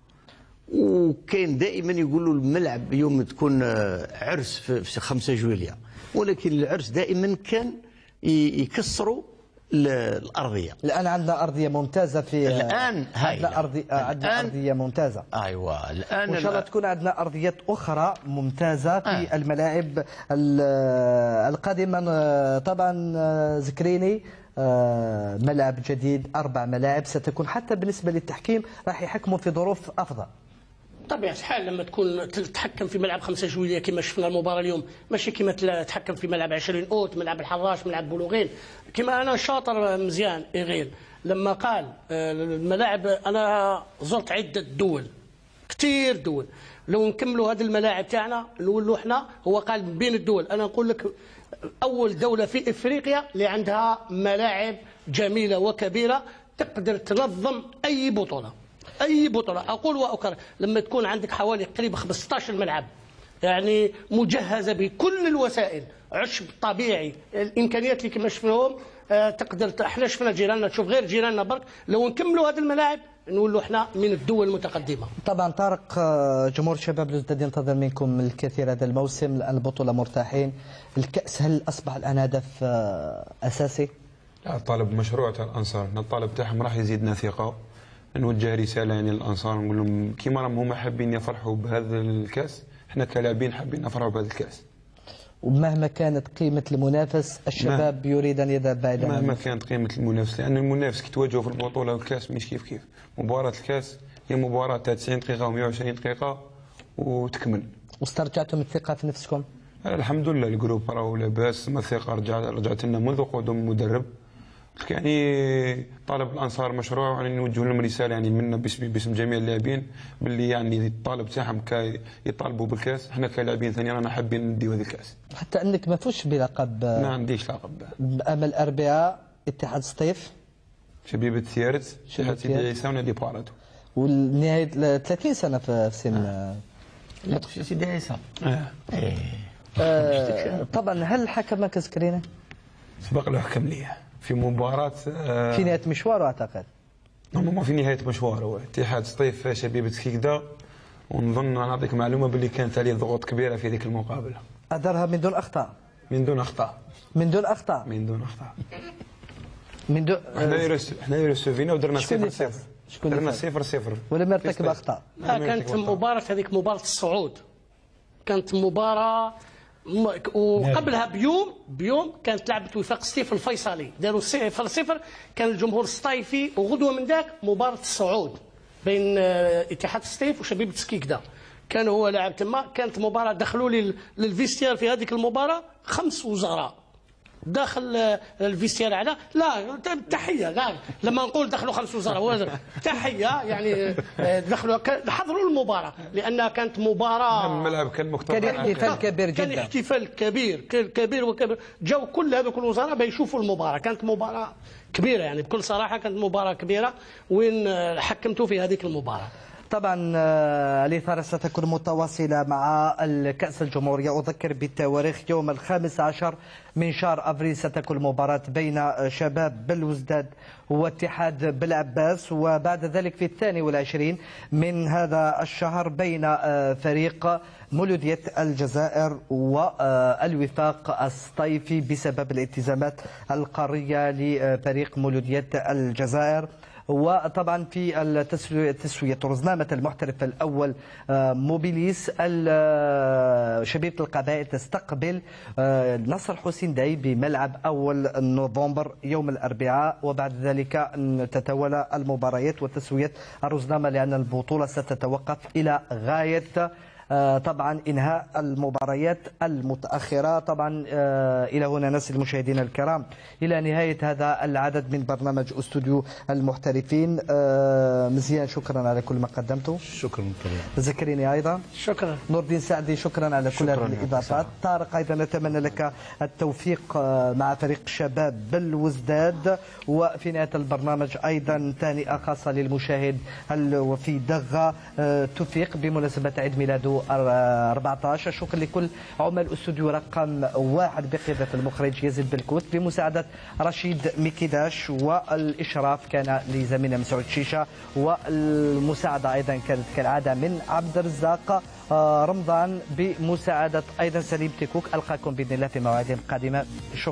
وكاين دائما يقولوا الملعب يوم تكون عرس في خمسة جويلية، ولكن العرس دائما كان يكسروا الارضيه. الان عندنا ارضيه ممتازه في الان عندنا ارضيه عندنا ارضيه ممتازه. ايوه الان وان شاء الله تكون عندنا ارضيات اخرى ممتازه في آه. الملاعب القادمه. طبعا ذكريني ملعب جديد، اربع ملاعب ستكون حتى بالنسبه للتحكيم راح يحكموا في ظروف افضل. طبيعة الحال لما تكون تتحكم في ملعب خمسة جويلية كما شفنا المباراة اليوم، ماشي كما تتحكم في ملعب عشرين أوت، ملعب الحراش، ملعب بلوغين. كما أنا شاطر مزيان إيغيل لما قال الملاعب، أنا زرت عدة دول كثير دول، لو نكملوا هذه الملاعب تاعنا نقولوا احنا، هو قال بين الدول، أنا نقول لك أول دولة في إفريقيا اللي عندها ملاعب جميلة وكبيرة تقدر تنظم أي بطولة. اي بطوله، اقول واكرر، لما تكون عندك حوالي قريب خمسة عشر ملعب يعني مجهزه بكل الوسائل، عشب طبيعي، الامكانيات اللي كما شفناهم، آه تقدر. احنا شفنا جيراننا، تشوف غير جيراننا برك، لو نكملوا هذه الملاعب نقولوا احنا من الدول المتقدمه. طبعا طارق، جمهور شباب بلوزداد ينتظر منكم الكثير هذا الموسم، الان البطوله مرتاحين، الكاس هل اصبح الان هدف اساسي؟ لا، طالب مشروع تاع الانصار، الطالب تاعهم راح يزيدنا ثقه. نوجه رساله يعني للانصار، نقول لهم كيما راهم هما حابين يفرحوا بهذا الكاس، احنا كلاعبين حابين نفرحوا بهذا الكاس. ومهما كانت قيمه المنافس الشباب يريد ان يذهب بعيدا. مهما كانت قيمه المنافس، لان المنافس كي تواجهوا في البطوله والكاس مش كيف كيف. مباراه الكاس هي مباراه تاع تسعين دقيقه و مئة وعشرين دقيقه وتكمل. واسترجعتم الثقه في نفسكم؟ الحمد لله، الجروب راهو لاباس، ما الثقه رجعت رجعت لنا منذ قدوم المدرب، يعني طالب الانصار مشروع يعني نوجه لهم رساله يعني منا باسم باسم جميع اللاعبين باللي يعني الطالب تاعهم كي يطالبوا بالكاس. احنا كلاعبين ثانيين رانا حابين نديو هذه الكاس. حتى انك ما فزتش بلقب. ما عنديش لقب. امل اربعاء اتحاد سطيف شبيبه ثيارت اتحاد سيدي عيسى ونادي بارادو. والنهايه ثلاثين سنه في سن لا تخش سيدي عيسى. اه. آه طبعا هل الحكم ما كذكرينه؟ سبق له حكم ليه في مباراة آه في نهاية مشواره أعتقد. ما في نهاية مشواره اتحاد سطيف شبيبة كيكدا، ونظن نعطيك معلومة باللي كانت عليه ضغوط كبيرة في ذيك المقابلة. أدارها من دون أخطاء. من دون أخطاء. من دون أخطاء. من دون أخطاء. من دون احنا يرس احنا يرسوفينا ودرنا صفر صفر. درنا صفر صفر. ولم يرتكب أخطاء. لا كانت مباراة هذيك مباراة الصعود. كانت مباراة وقبلها بيوم بيوم كانت لعبه وفاق سطيف الفيصلي داروا صفر صفر. كان الجمهور السطيفي وغدوه من ذاك مباراه الصعود بين اتحاد سطيف وشبيبه سكيكدا. كان هو لاعب تما. كانت مباراه دخلوا لي للفيستير في هذيك المباراه خمس وزراء داخل الفيستير على لا تحيه لا لما نقول دخلوا خمس وزراء تحيه يعني دخلوا حضروا المباراه لانها كانت مباراه. الملعب كان مكتظ. كان احتفال كبير جدا. كان احتفال كبير كبير وكبير. جاوا كل هذوك الوزراء بيشوفوا المباراه. كانت مباراه كبيره يعني بكل صراحه كانت مباراه كبيره وين حكمتوا في هذيك المباراه. طبعا الإثارة ستكون متواصلة مع الكأس الجمهورية. أذكر بالتواريخ يوم الخامس عشر من شهر أبريل ستكون مباراة بين شباب بلوزداد واتحاد بلعباس، وبعد ذلك في الثاني والعشرين من هذا الشهر بين فريق مولودية الجزائر والوفاق السطيفي بسبب الالتزامات القارية لفريق مولودية الجزائر. وطبعا في التسوية رزنامة المحترف الأول موبيليس شبيبة القبائل تستقبل نصر حسين داي بملعب أول نوفمبر يوم الأربعاء، وبعد ذلك تتولى المباريات وتسوية الرزنامة لأن البطولة ستتوقف إلى غاية طبعا انهاء المباريات المتاخره. طبعا الى هنا نصل المشاهدين الكرام الى نهايه هذا العدد من برنامج استوديو المحترفين. مزيان شكرا على كل ما قدمته. شكرا زكريني ايضا شكرا. نور الدين سعدي شكرا على كل هذه الاضافات. طارق ايضا نتمنى لك التوفيق مع فريق شباب بلوزداد. وفي نهايه البرنامج ايضا تهنئه خاصه للمشاهد الوفي دغا توفيق بمناسبه عيد ميلاده أربعة عشر. شكرا لكل عمال استوديو رقم واحد بقيادة المخرج يزيد بالكوت بمساعدة رشيد ميكيداش، والإشراف كان لزميلنا مسعود شيشة، والمساعدة أيضا كانت كالعادة من عبد الرزاق رمضان بمساعدة أيضا سليم تيكوك. ألقاكم بإذن الله في مواعيد قادمة.